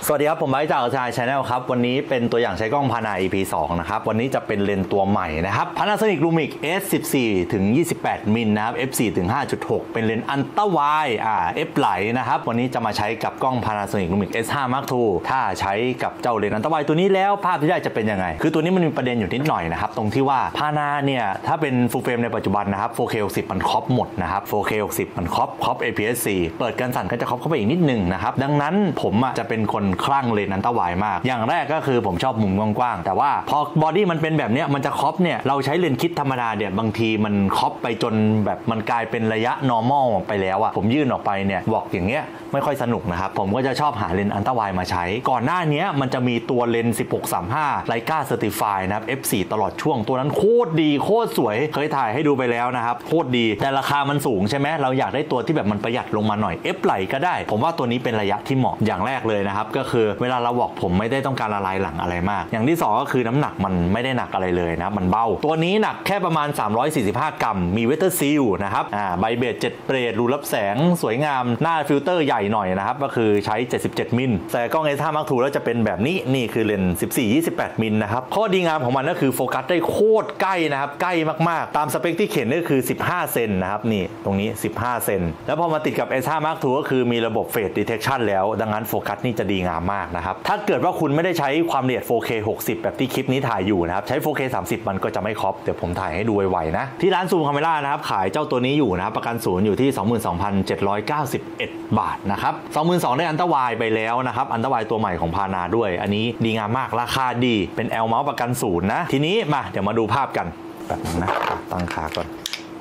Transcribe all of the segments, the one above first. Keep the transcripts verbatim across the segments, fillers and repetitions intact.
สวัสดีครับผมไบค์จากชายชาแนลครับวันนี้เป็นตัวอย่างใช้กล้องพานา อี พี สองนะครับวันนี้จะเป็นเลนส์ตัวใหม่นะครับ Panasonic Lumix เอส สิบสี่ ถึง ยี่สิบแปด มิลนะครับ เอฟ สี่ ถึง ห้าจุดหก เป็นเลนส์อัลตร้าไวด์อ่า F ไหลนะครับวันนี้จะมาใช้กับกล้อง Panasonic Lumix เอส ห้า Mark ทู ถ้าใช้กับเจ้าเลนส์อัลตร้าไวด์ตัวนี้แล้วภาพที่ได้จะเป็นยังไงคือตัวนี้มันมีประเด็นอยู่นิดหน่อยนะครับตรงที่ว่าพานาเนี่ยถ้าเป็น Full Frame ในปัจจุบันนะครับ โฟร์เค หกสิบ มันครอปหมดนะครับ โฟร์เค หกสิบ มันครอปครอป เอ พี เอส สี่ เปิดกันสั่นก็จะครอปเข้าไปอีกนิดนึงนะครับดังนั้นผมจะเป็นคนคลั่งเลนส์อัลตร้าไวด์มากอย่างแรกก็คือผมชอบมุมกว้างๆแต่ว่าพอบอดี้มันเป็นแบบนี้มันจะครอปเนี่ยเราใช้เลนส์คิดธรรมดาเนี่ยบางทีมันครอปไปจนแบบมันกลายเป็นระยะ normal ไปแล้วอะผมยื่นออกไปเนี่ยบอกอย่างเงี้ยไม่ค่อยสนุกนะครับผมก็จะชอบหาเลนส์อัลตร้าไวด์มาใช้ก่อนหน้านี้มันจะมีตัวเลนส์สิบหก สามสิบห้า Leica Certified นะครับ เอฟ โฟร์ ตลอดช่วงตัวนั้นโคตรดีโคตรสวยเคยถ่ายให้ดูไปแล้วนะครับโคตรดีแต่ราคามันสูงใช่ไหมเราอยากได้ตัวที่แบบมันประหยัดลงมาหน่อย F ไหลก็ได้ผมว่าตัวนี้เป็นระยะที่เหมาะอย่างแรกเลยนะครับก็คือเวลาเราบอกผมไม่ได้ต้องการละลายหลังอะไรมากอย่างที่สองก็คือน้ำหนักมันไม่ได้หนักอะไรเลยนะมันเบาตัวนี้หนักแค่ประมาณสามร้อยสี่สิบห้ากรัมมีเวเตอร์ซีลนะครับอ่าใบเบสเจ็ดเบรดรูรับแสงสวยงามหน้าฟิลเตอร์ใหญ่หน่อยนะครับก็คือใช้เจ็ดสิบเจ็ดมิลแต่กล้อง เอส ห้า Mark ทู แล้วจะเป็นแบบนี้นี่คือเลนส์สิบสี่ ยี่สิบแปดมิลนะครับข้อดีงามของมันก็คือโฟกัสได้โคตรใกล้นะครับใกล้มากๆตามสเปคที่เขียนก็คือสิบห้าเซนนะครับนี่ตรงนี้สิบห้าเซนแล้วพอมาติดกับ เอส ห้า Mark ทู ก็คือมีระบบ Face Detection แล้วดังนั้นโฟกัสนี่จะดีงามมากนะครับถ้าเกิดว่าคุณไม่ได้ใช้ความละเอียด โฟร์เค หกสิบ แบบที่คลิปนี้ถ่ายอยู่นะครับใช้ โฟร์เค สามสิบ มันก็จะไม่ครอปเดี๋ยวผมถ่ายให้ดูไวๆนะที่ร้านซูมคาเมล่านะครับขายเจ้าตัวนี้อยู่นะครับประกันศูนย์อยู่ที่ สองหมื่นสองพันเจ็ดร้อยเก้าสิบเอ็ด บาทนะครับ สองหมื่นสองพัน ได้อัลตร้าไวด์ไปแล้วนะครับอัลตร้าไวด์ตัวใหม่ของพานาด้วยอันนี้ดีงามมากราคาดีเป็น L Mount ประกันศูนย์นะทีนี้มาเดี๋ยวมาดูภาพกันแบบนึงนะตั้งขาก่อน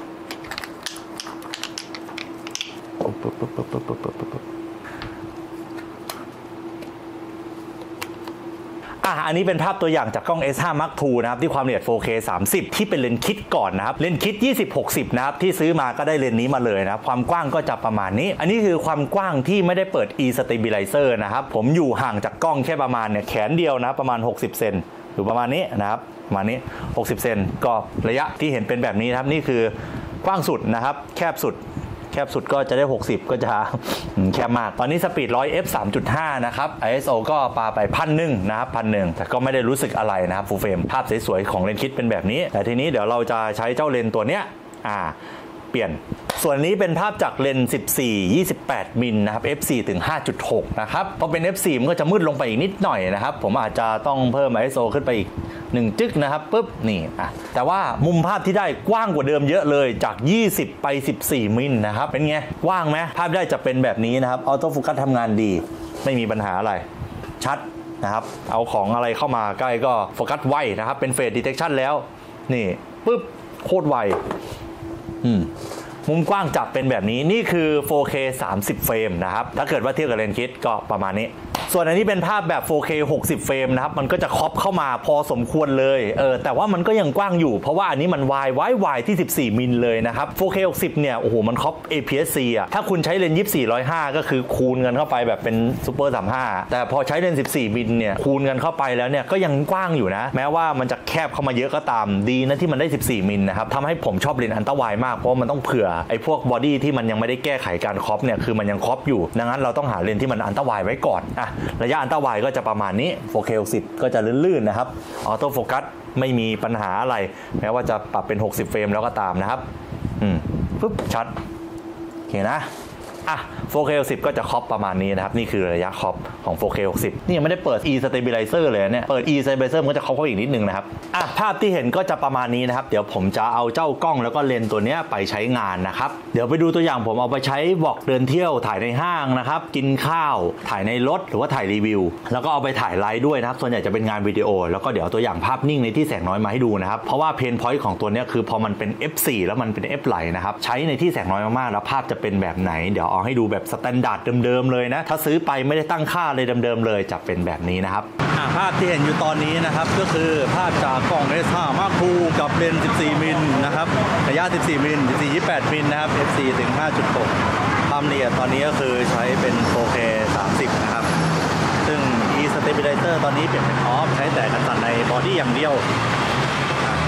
อ่ะอันนี้เป็นภาพตัวอย่างจากกล้อง เอส ห้า Mark ทู นะครับที่ความละเอียด โฟร์เค สามสิบ ที่เป็นเลนส์คิดก่อนนะครับเลนส์คิด ยี่สิบ หกสิบ นะครับที่ซื้อมาก็ได้เลนส์นี้มาเลยนะครับความกว้างก็จะประมาณนี้อันนี้คือความกว้างที่ไม่ได้เปิด E Stabilizer นะครับผมอยู่ห่างจากกล้องแค่ประมาณเนี่ยแขนเดียวนะประมาณหกสิบเซนหรือประมาณนี้นะครับประมาณนี้หกสิบเซนก็ระยะที่เห็นเป็นแบบนี้นะครับนี่คือกว้างสุดนะครับแคบสุดแคบสุดก็จะได้หกสิบก็จะแคบมากตอนนี้สปีด หนึ่งร้อย เอฟ สามจุดห้า นะครับ ไอ เอส โอ ก็ปาไปพันหนึ่งนะครับพันหนึ่งแต่ก็ไม่ได้รู้สึกอะไรนะครับฟูลเฟรมภาพสวยๆของเลนส์คิดเป็นแบบนี้แต่ทีนี้เดี๋ยวเราจะใช้เจ้าเลนส์ตัวเนี้ยอ่าเปลี่ยนส่วนนี้เป็นภาพจากเลนส์สิบสี่ ยี่สิบแปด มิลนะครับ เอฟ โฟร์ ถึง ห้าจุดหก นะครับพอเป็น เอฟ โฟร์ มันก็จะมืดลงไปอีกนิดหน่อยนะครับผมอาจจะต้องเพิ่ม ไอ เอส โอ ขึ้นไปอีกหนึ่งจึ๊กนะครับปุ๊บนี่อ่ะแต่ว่ามุมภาพที่ได้กว้างกว่าเดิมเยอะเลยจากยี่สิบไปสิบสี่มิลนะครับเป็นไงกว้างไหมภาพได้จะเป็นแบบนี้นะครับออโต้โฟกัสทำงานดีไม่มีปัญหาอะไรชัดนะครับเอาของอะไรเข้ามาใกล้ก็โฟกัสไวนะครับเป็น Face Detection แล้วนี่ปุ๊บโคตรไวอืมมุมกว้างจับเป็นแบบนี้นี่คือ โฟร์เค สามสิบ เฟรมนะครับถ้าเกิดว่าเทียบกับเลนส์คิดก็ประมาณนี้ส่วนอันนี้เป็นภาพแบบ โฟร์เค หกสิบ เฟรมนะครับมันก็จะครอปเข้ามาพอสมควรเลยเออแต่ว่ามันก็ยังกว้างอยู่เพราะว่าอันนี้มันวายไว้วายที่สิบสี่มิลเลยนะครับ โฟร์เค หกสิบ เนี่ยโอ้โหมันครอป เอ พี เอส ซี อ่ะถ้าคุณใช้เลนส์ยี่สิบสี่ หนึ่งร้อยห้าก็คือคูณกันเข้าไปแบบเป็นซูเปอร์สามสิบห้าแต่พอใช้เลนส์สิบสี่มิลเนี่ยคูณกันเข้าไปแล้วเนี่ยก็ยังกว้างอยู่นะแม้ว่ามันจะแคบเข้ามาเยอะก็ตามดีนะที่มันได้สิบสี่มิลนะครับทำให้ผมชอบเลนส์อัลตร้าไวด์มากเพราะมันต้องเผื่อไอ้พวกบอดี้ที่มันยังไม่ได้แก้ไขการครอปเนี่ยคือมันยังครอปอยู่ดังนั้นเราต้องหาเลนส์ที่มันอัลตร้าไวด์ไว้ก่อนอ่ะระยะอัลตร้าไวด์ก็จะประมาณนี้ โฟร์เค หกสิบ ก็จะลื่นๆนะครับออโต้โฟกัสไม่มีปัญหาอะไรแม้ว่าจะปรับเป็นหกสิบเฟรมแล้วก็ตามนะครับอืมปุ๊บชัดโอเคนะอ่ะ โฟร์เค หกสิบ ก็จะครอปประมาณนี้นะครับนี่คือระยะครอปของ โฟร์เค หกสิบ นี่ยังไม่ได้เปิด E Stabilizer เลยเนี่ยเปิด E Stabilizer มันก็จะครอปเข้าอีกนิดนึงนะครับอ่ะภาพที่เห็นก็จะประมาณนี้นะครับเดี๋ยวผมจะเอาเจ้ากล้องแล้วก็เลนส์ตัวนี้ไปใช้งานนะครับเดี๋ยวไปดูตัวอย่างผมเอาไปใช้บอกเดินเที่ยวถ่ายในห้างนะครับกินข้าวถ่ายในรถหรือว่าถ่ายรีวิวแล้วก็เอาไปถ่ายไลฟ์ด้วยนะครับส่วนใหญ่จะเป็นงานวิดีโอแล้วก็เดี๋ยวตัวอย่างภาพนิ่งในที่แสงน้อยมาให้ดูนะครับเพราะว่าเพนพอยต์ของตัวนี้คือพอมันเป็น เอฟ โฟร์ แล้วมันเป็น F ไหลนะครับใช้ในที่แสงน้อยมากๆแล้วภาพจะเป็นแบบไหนเดี๋ยวเอาให้ดูแบบสแตนดาร์ดเดิมๆเลยนะถ้าซื้อไปไม่ได้ตั้งค่าเลยเดิมๆเลยจะเป็นแบบนี้นะครับภาพที่เห็นอยู่ตอนนี้นะครับก็คือภาพจากกล้อง เอส ห้า Mark ทู กับเลนส์สิบสี่มิลนะครับระยะสิบสี่มิลสิบสี่ ยี่สิบแปดมิลนะครับ เอฟ โฟร์ ถึง ห้าจุดหก ความละเอียดตอนนี้ก็คือใช้เป็น โฟร์เค สามสิบ นะครับซึ่ง E Stabilizer ตอนนี้เปลี่ยนเป็นออฟใช้แต่กันสั่นในบอดี้อย่างเดียว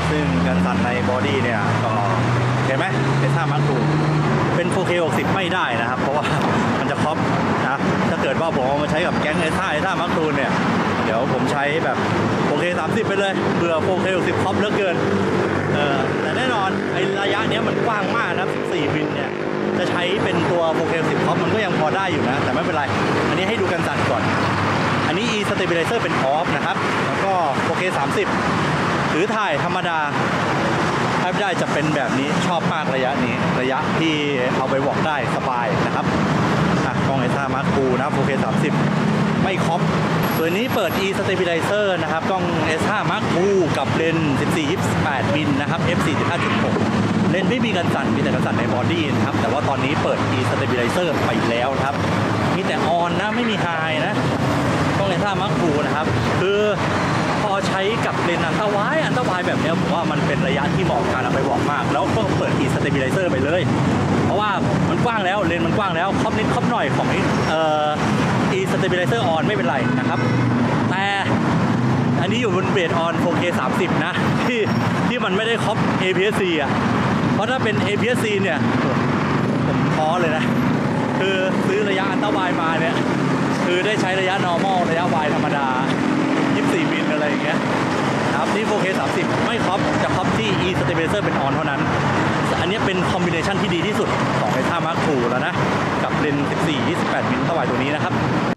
ซึ่งกันสั่นในบอดี้เนี่ยก็เห็นไหม เอส ห้า Mark ทู เป็น โฟร์เค หกสิบไม่ได้นะครับเพราะว่ามันจะครอปนะถ้าเกิดว่าผมเอามาใช้กับแก๊ง เอส ห้า เอส ห้า Mark ทู เนี่ยเดี๋ยวผมใช้แบบ โฟร์เค สามสิบไปเลยเบื่อ โฟร์เค หกสิบครอปเหลือเกินเออแต่แน่นอนไอ้ระยะเนี้ยมันกว้างมากนะสิบสี่มิลเนี่ยจะใช้เป็นตัว โฟร์เค สิบครอปมันก็ยังพอได้อยู่นะแต่ไม่เป็นไรอันนี้ให้ดูกันสั่นก่อนอันนี้ E Stabilizer เป็น Off นะครับแล้วก็ โฟร์เค สามสิบถือถ่ายธรรมดาถ่ายไม่ได้จะเป็นแบบนี้ชอบมากระยะนี้ระยะที่เอาไปวอล์กได้สบายนะครับอ่ะกล้อง เอส ห้า Mark ทู นะ โฟร์เค สามสิบไม่ครอปส่วนนี้เปิด E Stabilizer นะครับกล้อง เอส ห้า Mark ทู กับเลนส์ สิบสี่ ยี่สิบแปด มิลนะครับ เอฟ สี่ ห้าจุดหก เลนส์ไม่มีกันสั่นมีแต่กันสั่นในบอดี้นะครับแต่ว่าตอนนี้เปิด E Stabilizer ไปแล้วครับมีแต่ออนนะไม่มีไฮนะกล้อง เอส ห้า Mark ทู นะครับคือพอใช้กับเลนส์อันตรายอันตรายแบบนี้ผมว่ามันเป็นระยะที่เหมาะกับการเอาไปวอล์กมากแล้วก็เปิด E Stabilizer ไปเลยเพราะว่ามันกว้างแล้วเลนส์มันกว้างแล้วครอบนิดครอบหน่อยของเอ่อ E Stabilizer on ไม่เป็นไรนะครับแต่อันนี้อยู่บนเบสออน โฟร์เค สามสิบนะที่ที่มันไม่ได้ครอบ เอ พี เอส ซี อ่ะเพราะถ้าเป็น เอ พี เอส ซี เนี่ยผมท้อเลยนะคือซื้อระยะอันตรายมาเนี่ยคือได้ใช้ระยะ normal ระยะ Y ธรรมดายี่สิบสี่มิลอะไรอย่างเงี้ยนะครับนี่ โฟร์เค สามสิบไม่ครอบจะครอบที่ E Stabilizer เป็น on เท่านั้นอันนี้เป็นคอมบิเนชันที่ดีที่สุดของ เอส ห้า Mark ทู แล้วนะกับเลนส์ สิบสี่ ยี่สิบแปด มิลตัวตัวนี้นะครับ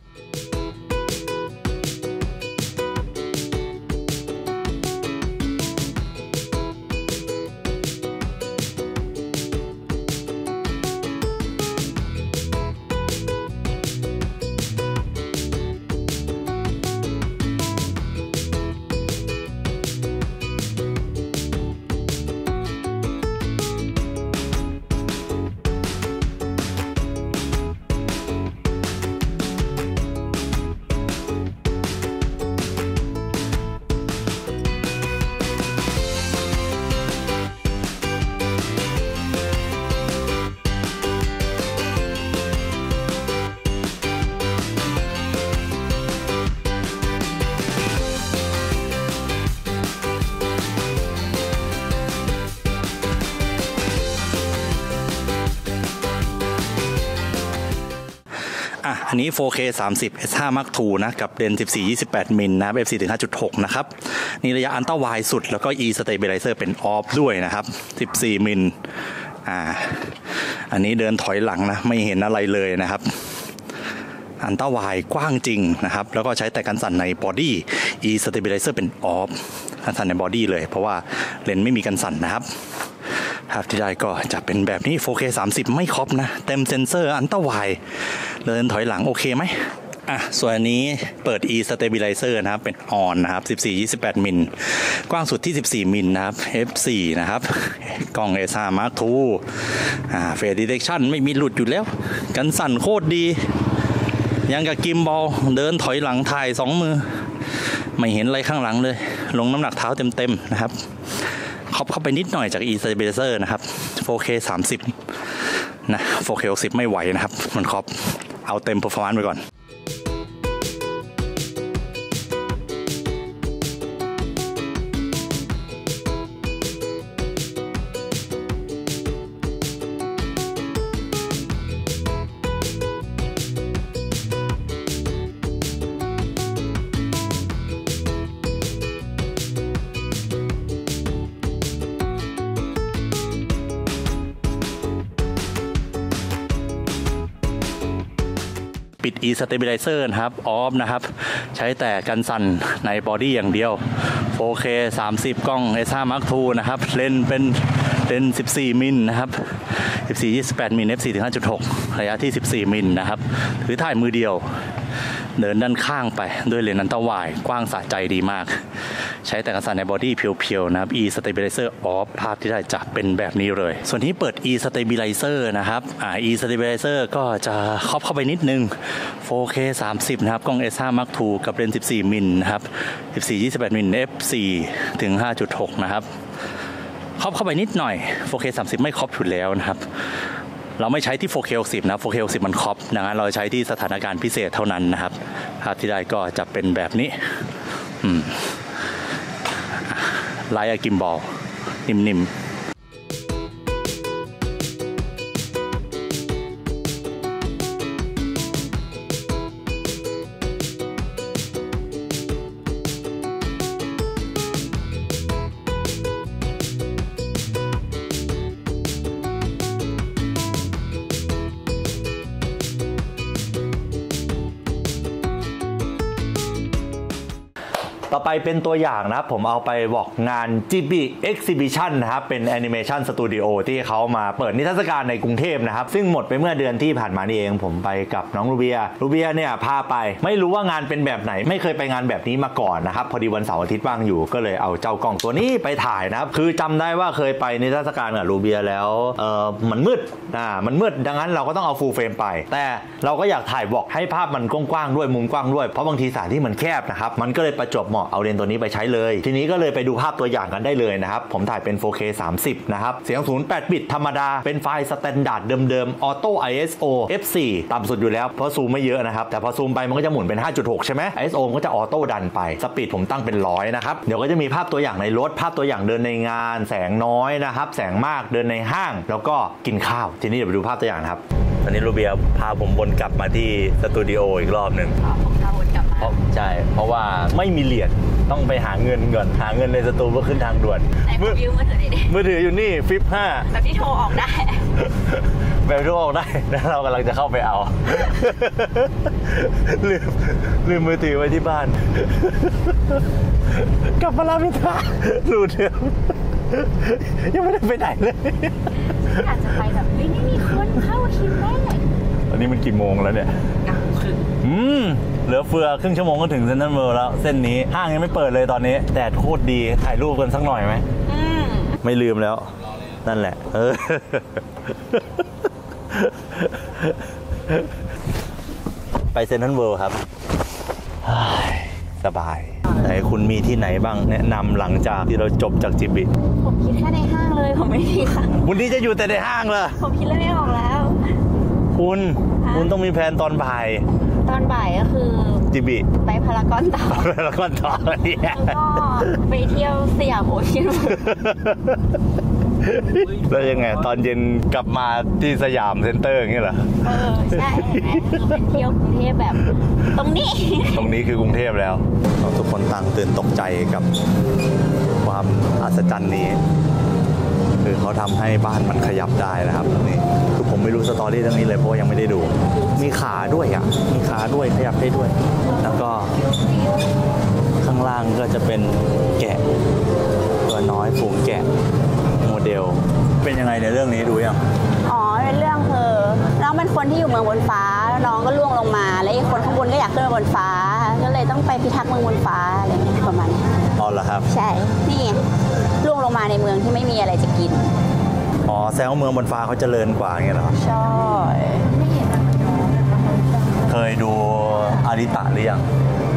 อันนี้ โฟร์เค สามสิบ เอส ห้า Mark ทู นะกับเลนส์ สิบสี่ ยี่สิบแปด มิลนะ เอฟ สี่ ห้าจุดหก นะครับนี่ระยะอันตรายสุดแล้วก็ E Stabilizer เป็น Off ด้วยนะครับสิบสี่มิลอ่าอันนี้เดินถอยหลังนะไม่เห็นอะไรเลยนะครับอันตรายกว้างจริงนะครับแล้วก็ใช้แต่กันสั่นในบอดี้ E Stabilizer เป็น Off กันสั่นในบอดี้เลยเพราะว่าเลนส์ไม่มีกันสั่นนะครับภาพที่ได้ก็จะเป็นแบบนี้ โฟร์เค สามสิบไม่ครบนะเต็มเซนเซอร์อันตรายเดินถอยหลังโอเคไหมอ่ะส่วนอันนี้เปิด E Stabilizer นะครับเป็น on นะครับสิบสี่ ยี่สิบแปด มิลกว้างสุดที่สิบสี่มิลนะครับ เอฟ สี่ นะครับกล้อง เอส ห้า Mark ทู อ่า Face Detection ไม่มีหลุดอยู่แล้วกันสั่นโคตรดียังกับกิมบอลเดินถอยหลังถ่ายสองมือไม่เห็นอะไรข้างหลังเลยลงน้ำหนักเท้าเต็มๆนะครับครอบเข้าไปนิดหน่อยจาก E Stabilizer นะครับ โฟร์เค สามสิบนะ โฟร์เค หกสิบไม่ไหวนะครับมันครอบเอาเต็ม performance ไปก่อน ปิด E Stabilizer นะครับ Off นะครับใช้แต่กันสั่นในบอดี้อย่างเดียว โฟร์เค สามสิบกล้อง เอส ห้า Mark ทู นะครับเลนส์เป็นเลนส์สิบสี่มิลนะครับสิบสี่ ยี่สิบแปด มิล เอฟ สี่ ห้าจุดหก ระยะที่สิบสี่มิลนะครับถือถ่ายมือเดียวเดินด้านข้างไปด้วยเลนส์อันตรวายกว้างสะใจดีมากใช้แต่กันสั่นในบอดี้เพียวๆนะครับ E Stabilizer Off ภาพที่ได้จะเป็นแบบนี้เลยส่วนที่เปิด E Stabilizer นะครับอ่า E Stabilizer ก็จะครอบเข้าไปนิดนึง โฟร์เค สามสิบนะครับกล้อง เอส ห้า Mark ทู กับเลนส์สิบสี่มิลนะครับสิบสี่ ยี่สิบแปด มิล เอฟ สี่ ห้าจุดหก นะครับครอบเข้าไปนิดหน่อย โฟร์เค สามสิบไม่ครอบอยู่แล้วนะครับเราไม่ใช้ที่ โฟร์เค หกสิบนะ โฟร์เค หกสิบมันครอบดังนั้นเราใช้ที่สถานการณ์พิเศษเท่านั้นนะครับภาพที่ได้ก็จะเป็นแบบนี้อืมไลท์กิมบอลนิ่มต่อไปเป็นตัวอย่างนะครับผมเอาไปบอกงาน จี บี Exhibition นะครับเป็น Animation Studio ที่เขามาเปิดนิทรรศการในกรุงเทพนะครับซึ่งหมดไปเมื่อเดือนที่ผ่านมานี่เองผมไปกับน้องลูเบียลูเบียเนี่ยพาไปไม่รู้ว่างานเป็นแบบไหนไม่เคยไปงานแบบนี้มาก่อนนะครับพอดีวันเสาร์อาทิตย์ว่างอยู่ก็เลยเอาเจ้ากล้องตัวนี้ไปถ่ายนะครับคือจำได้ว่าเคยไปนิทรรศการกับลูเบียแล้วเออมันมืดอ่ามันมืดดังนั้นเราก็ต้องเอาฟูลเฟรมไปแต่เราก็อยากถ่ายบอกให้ภาพมันกว้างๆด้วยมุมกว้างด้วยเพราะบางทีสถานที่มันแคบนะครับมันก็เลยประจวบเหมาะเอาเลนส์ตัวนี้ไปใช้เลยทีนี้ก็เลยไปดูภาพตัวอย่างกันได้เลยนะครับผมถ่ายเป็น โฟร์เค สามสิบ นะครับเสียงศูนย์ แปด บิตธรรมดาเป็นไฟล์สแตนดาร์ดเดิมๆ Auto ไอ เอส โอ เอฟ โฟร์ ต่ำสุดอยู่แล้วเพราะซูมไม่เยอะนะครับแต่พอซูมไปมันก็จะหมุนเป็น ห้าจุดหก ใช่ไหม ไอ เอส โอ ก็จะออโต้ดันไปสปีดผมตั้งเป็นร้อยนะครับเดี๋ยวก็จะมีภาพตัวอย่างในรถภาพตัวอย่างเดินในงานแสงน้อยนะครับแสงมากเดินในห้างแล้วก็กินข้าวทีนี้เดี๋ยวไปดูภาพตัวอย่างครับตอนนี้ลูเบียพาผมวนกลับมาที่สตูดิโออีกรอบหนึ่งอ๋อผมพาวนกลับมาใช่เพราะว่าไม่มีเหรียญต้องไปหาเงินก่อนหาเงินในสตูเพื่อขึ้นทางด่วนมือถือมือถือมือถืออยู่นี่ฟิปห้าแบบที่โทรออกได้แบบที่โทรออกได้แล้วเรากำลังจะเข้าไปเอาลืมลืมมือถือไว้ที่บ้านกลับมาลาพิธาลูเดิมยังไม่ได้ไปไหนเลยอยากจะไปแบบไม่มีคนเข้าคิวแรกตอนนี้มันกี่โมงแล้วเนี่ยเก้าโมงครึ่งอืมเหลือเฟือครึ่งชั่วโมงก็ถึงเซ็นทรัลเวิลด์แล้วเส้นนี้ห้างยังไม่เปิดเลยตอนนี้แดดโคตรดีถ่ายรูปกันสักหน่อยไหมอืมไม่ลืมแล้วนั่นแหละเออไปเซ็นทรัลเวิลด์ครับสบายไหนคุณมีที่ไหนบ้างแนะนำหลังจากที่เราจบจากจิบิผมคิดแค่ในห้างเลยผมไม่มีค่ะวันนี้จะอยู่แต่ในห้างเลยผมคิดแล้วไม่ออกแล้วคุณคุณต้องมีแผนตอนบ่ายตอนบ่ายก็คือจิบิไปพารากอนต่อพารากอนต่อแล้วก็ไปเที่ยวสยามโอเชียนแล้วยังไงตอนเย็นกลับมาที่สยามเซ็นเตอร์อย่างเงี้ยเหรอเออใช่เป็นเที่ยวกรุงเทพแบบตรงนี้ตรงนี้คือกรุงเทพแล้วทุกคนต่างตื่นตกใจกับความอัศจรรย์นี้คือเขาทำให้บ้านมันขยับได้นะครับนี่คือผมไม่รู้สตอรี่เรื่องนี้เลยเพราะยังไม่ได้ดูมีขาด้วยอ่ะมีขาด้วยขยับได้ด้วยแล้วก็ข้างล่างก็จะเป็นแกะตัวน้อยฝูงแกะโมเดลเป็นยังไงในเรื่องนี้ดูยังอ๋อในเรื่องคือน้องเป็นคนที่อยู่เมืองบนฟ้าน้องก็ล่วงลงมาแล้วอีกคนข้างบนก็อยากขึ้นมาบนฟ้าก็เลยต้องไปพิทักษ์เมืองบนฟ้าอะไรอย่างเงี้ยประมาณนี้อ๋อเหรอครับใช่นี่ล่วงลงมาในเมืองที่ไม่มีอะไรจะกินอ๋อแสดงว่าเมืองบนฟ้าเขาเจริญกว่าอย่างเงี้ยเหรอใช่เคยดูอาริตะหรือยัง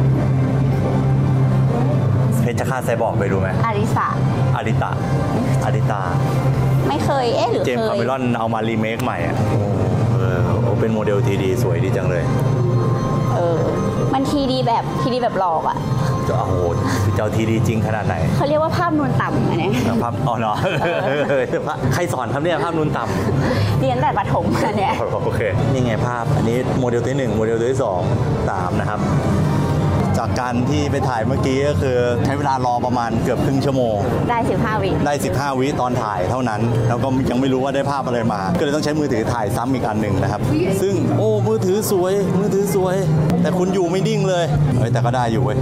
เพชรฆาตไซบอร์กไปดูไหมอาริสะอาริตะอาริตาไม่เคยเอ๊ะหรือเคยเจมส์คาเมรอนเอามารีเมคใหม่อ่ะเออเป็นโมเดล ที ดี สวยดีจังเลยเออมันทีดีแบบทีดีแบบหลอกอ่ะจะโอ้โหเจ้าทีดีจริงขนาดไหนเขาเรียกว่าภาพนูนต่ำอันนี้ภาพอ๋อเนาะใครสอนครับเนี่ยภาพนูนต่ำเรียนแต่ประถมอันเนี้ยโอเคนี่ไงภาพอันนี้โมเดลที่หนึ่งโมเดลที่สองสามนะครับจากการที่ไปถ่ายเมื่อกี้ก็คือใช้เวลารอประมาณเกือบครึ่งชั่วโมงได้สิบห้าวิได้สิบห้าวิตอนถ่ายเท่านั้นแล้วก็ยังไม่รู้ว่าได้ภาพอะไรมาก็เลยต้องใช้มือถือถ่ายซ้ำอีกอันหนึ่งนะครับซึ่งโอ้มือถือสวยมือถือสวยแต่คุณอยู่ไม่นิ่งเลยเฮ้ยแต่ก็ได้อยู่เว้ย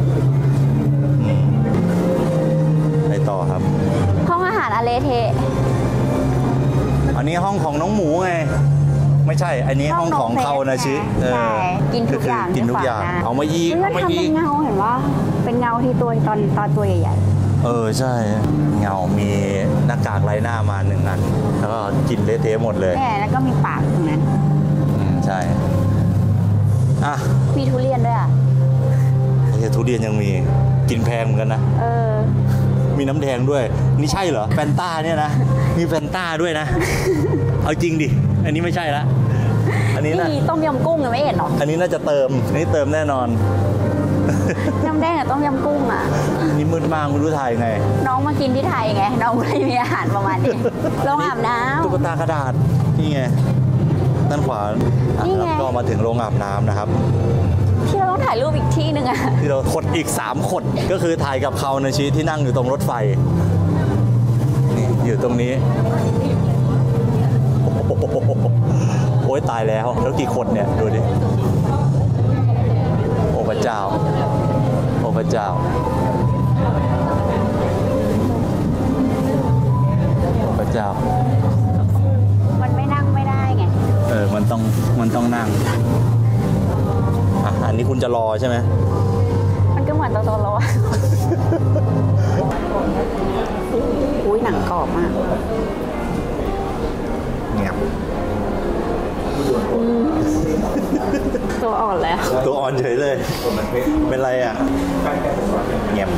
ไปต่อครับห้องอาหารอเลเทอันนี้ห้องของน้องหมูไงไม่ใช่อันนี้ห้องของเขานะชิใช่กินทุกอย่างกินทุกอย่างเอามาอีกเอามาอีกเป็นเงาเห็นว่าเป็นเงาที่ตัวตอนตอนตัวใหญ่ๆเออใช่เงามีหน้ากากไร้หน้ามาหนึ่งอันแล้วก็กินเละเทะหมดเลยแหมแล้วก็มีปากตรงนั้นอืมใช่อ่ะมีทุเรียนด้วยอ่ะโอเคทุเรียนยังมีกินแพงเหมือนกันนะเออมีน้ำแดงด้วยนี่ใช่เหรอแฟนต้าเนี่ยนะมีแฟนต้าด้วยนะเอาจริงดิอันนี้ไม่ใช่ละอันนี้นะต้มยำกุ้งยังไม่เห็นหรออันนี้น่าจะเติมนี่เติมแน่นอนน้ำแดงกับต้มยำกุ้งอ่ะนี่มืดมากไม่รู้ถ่ายไงน้องมากินที่ไทยไงน้องเลยมีอาหารประมาณนี้โรงอาบน้ำตุ๊กตากระดาษนี่ไงด้านขวานี่ไงก็มาถึงโรงอาบน้ำนะครับที่เราต้องถ่ายรูปอีกที่หนึ่งอะที่เราขดอีกสามขดก็คือถ่ายกับเขาในชีวิตที่นั่งอยู่ตรงรถไฟนี่อยู่ตรงนี้โอ้โหโอ้ยตายแล้วแล้วกี่คนเนี่ยดูดิโอ้พระเจ้าโอ้พระเจ้าโอ้พระเจ้ามันไม่นั่งไม่ได้ไงเออมันต้องมันต้องนั่งอ่ะอันนี้คุณจะรอใช่ไหมมันก็เหมือนตัวโตโลอุ้ยหนังกรอบมากเงียบตัวอ่อนแล้วตัวอ่อนเฉยเลยเป็นไรอ่ะเงียบ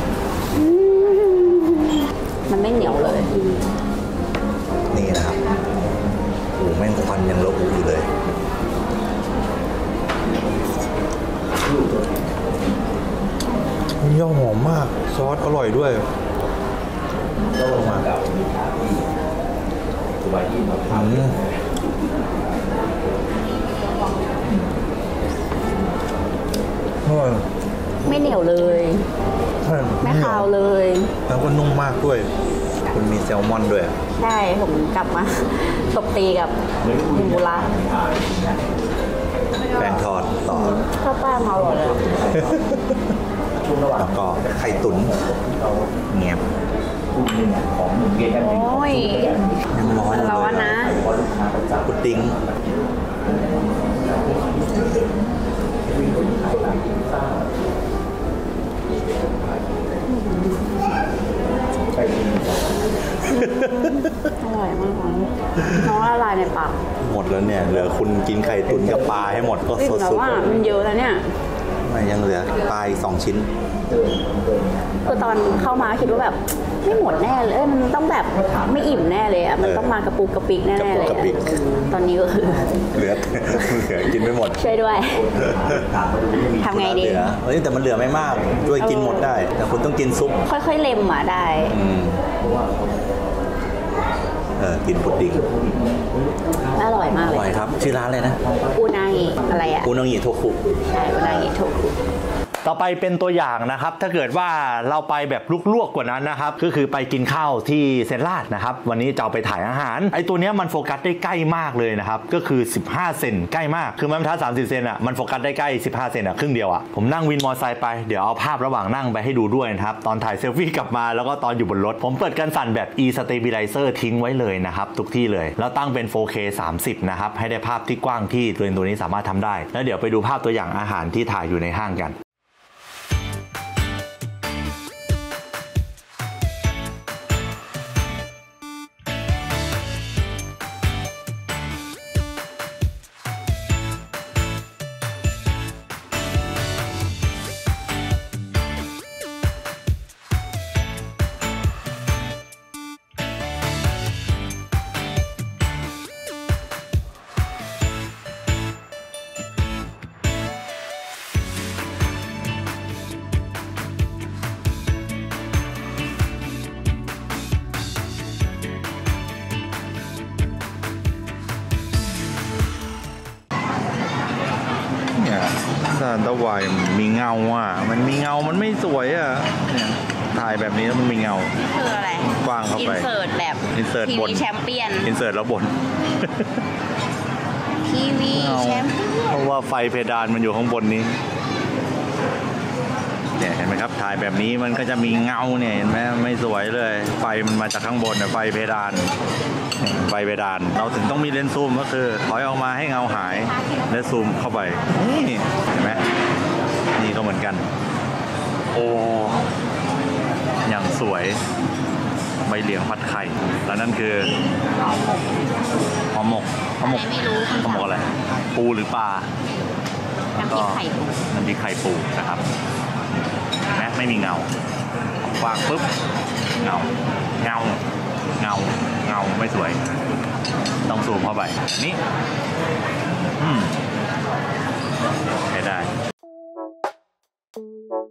มันไม่เหนียวเลยนี่นะครับโอ้แม่งควันยังลบอยู่เลยย่อหอมมากซอสอร่อยด้วยย่อลงมาอืมอร่อยไม่เหนียวเลย ไม่คาวเลยแล้วก็นุ่มมากด้วยมันมีแซลมอนด้วยใช่ผมกลับมาตบตีกับเทมปุระแป้งทอดต่อข้าวแป้งอร่อยเลยแล้วก็ไข่ตุ๋นเงียบโอ้ยยังร้อนร้อนนะพุดดิ้งอร่อยมากน้องละลายในปากหมดแล้วเนี่ยเหลือคุณกินไข่ตุ๋นกับปลาให้หมดก็นี่สดแต่สุดว่ามันเยอะแล้วเนี่ยไม่ยังเหลือปลาอีกสองชิ้นคือตอนเข้ามาคิดว่าแบบไม่หมดแน่เลยเอ้ยมันต้องแบบไม่อิ่มแน่เลยอ่ะมันต้องมากระปุกกระปิกแน่ๆเลยกระปุกกระปิกตอนนี้ก็คือเหลือ เหลือกินไม่หมดช่วยด้วย ทำไงดีเหลือเฮ้ยแต่มันเหลือไม่มากช่วยกินหมดได้ แต่คุณต้องกินซุปค่อยๆเล็มอ่ะได้อืมเออกินพุดดิ้งอร่อยมากอเลร่อยยครับชื่อร้านอะไรนะอูนางิอะไรอ่ะอุนางิโทคุใช่อูนางิถูกต่อไปเป็นตัวอย่างนะครับถ้าเกิดว่าเราไปแบบลวกๆกว่านั้นนะครับก็คือไปกินข้าวที่เซนลาดนะครับวันนี้จะเอาไปถ่ายอาหารไอตัวเนี้ยมันโฟกัสได้ใกล้มากเลยนะครับก็คือสิบห้าเซนใกล้มากคือมันบรรทัดสามสิบเซนอ่ะมันโฟกัสได้ใกล้สิบห้าเซนอ่ะครึ่งเดียวอ่ะผมนั่งวินมอเตอร์ไซค์ไปเดี๋ยวเอาภาพระหว่างนั่งไปให้ดูด้วยนะครับตอนถ่ายเซลฟี่กลับมาแล้วก็ตอนอยู่บนรถผมเปิดกันสั่นแบบ e stabilizer ทิ้งไว้เลยนะครับทุกที่เลยแล้วตั้งเป็น โฟร์เค สามสิบนะครับให้ได้ภาพที่กว้างที่ตัวตัวนี้สามารถทำได้แล้วเดี๋ยวไปดูภาพตัวอย่างอาหารที่ถ่ายอยู่ในห้างกันซานตะวายมีเงาอ่ะมันมีเงามันไม่สวยอ่ะเนี่ยถ่ายแบบนี้แล้วมันมีเงาคืออะไรกว้างเข้าไปอินเสิร์ตแบบอินเสิร์ตทีบนวีแชมเปี้ยนอินเสิร์ตแล้วบนทีวีเงาแชมเปี้ยนเพราะว่าไฟเพดานมันอยู่ข้างบนนี้เนี่ยเห็นไหมครับถ่ายแบบนี้มันก็จะมีเงาเนี่ยเห็นไหมไม่สวยเลยไฟมันมาจากข้างบนนะไฟเพดานไฟเพดานเราถึงต้องมีเลนส์ซูมก็คือถอยออกมาให้เงาหายและซูมเข้าไปนี่เห็นไหมนี่ก็เหมือนกันโอ้อย่างสวยใบเหลียงผัดไข่แล้วนั่นคือหอมหมกหอมหมกไม่รู้หอมหมกอะไรปูหรือปลาน้ำพริกไข่ปูน้ำพริกไข่ปูนะครับเห็นไหมไม่มีเงาวางปุ๊บเงาเงาเงาเงาไม่สวย ต้องซูมเข้าไปนี่อืมใช้ได้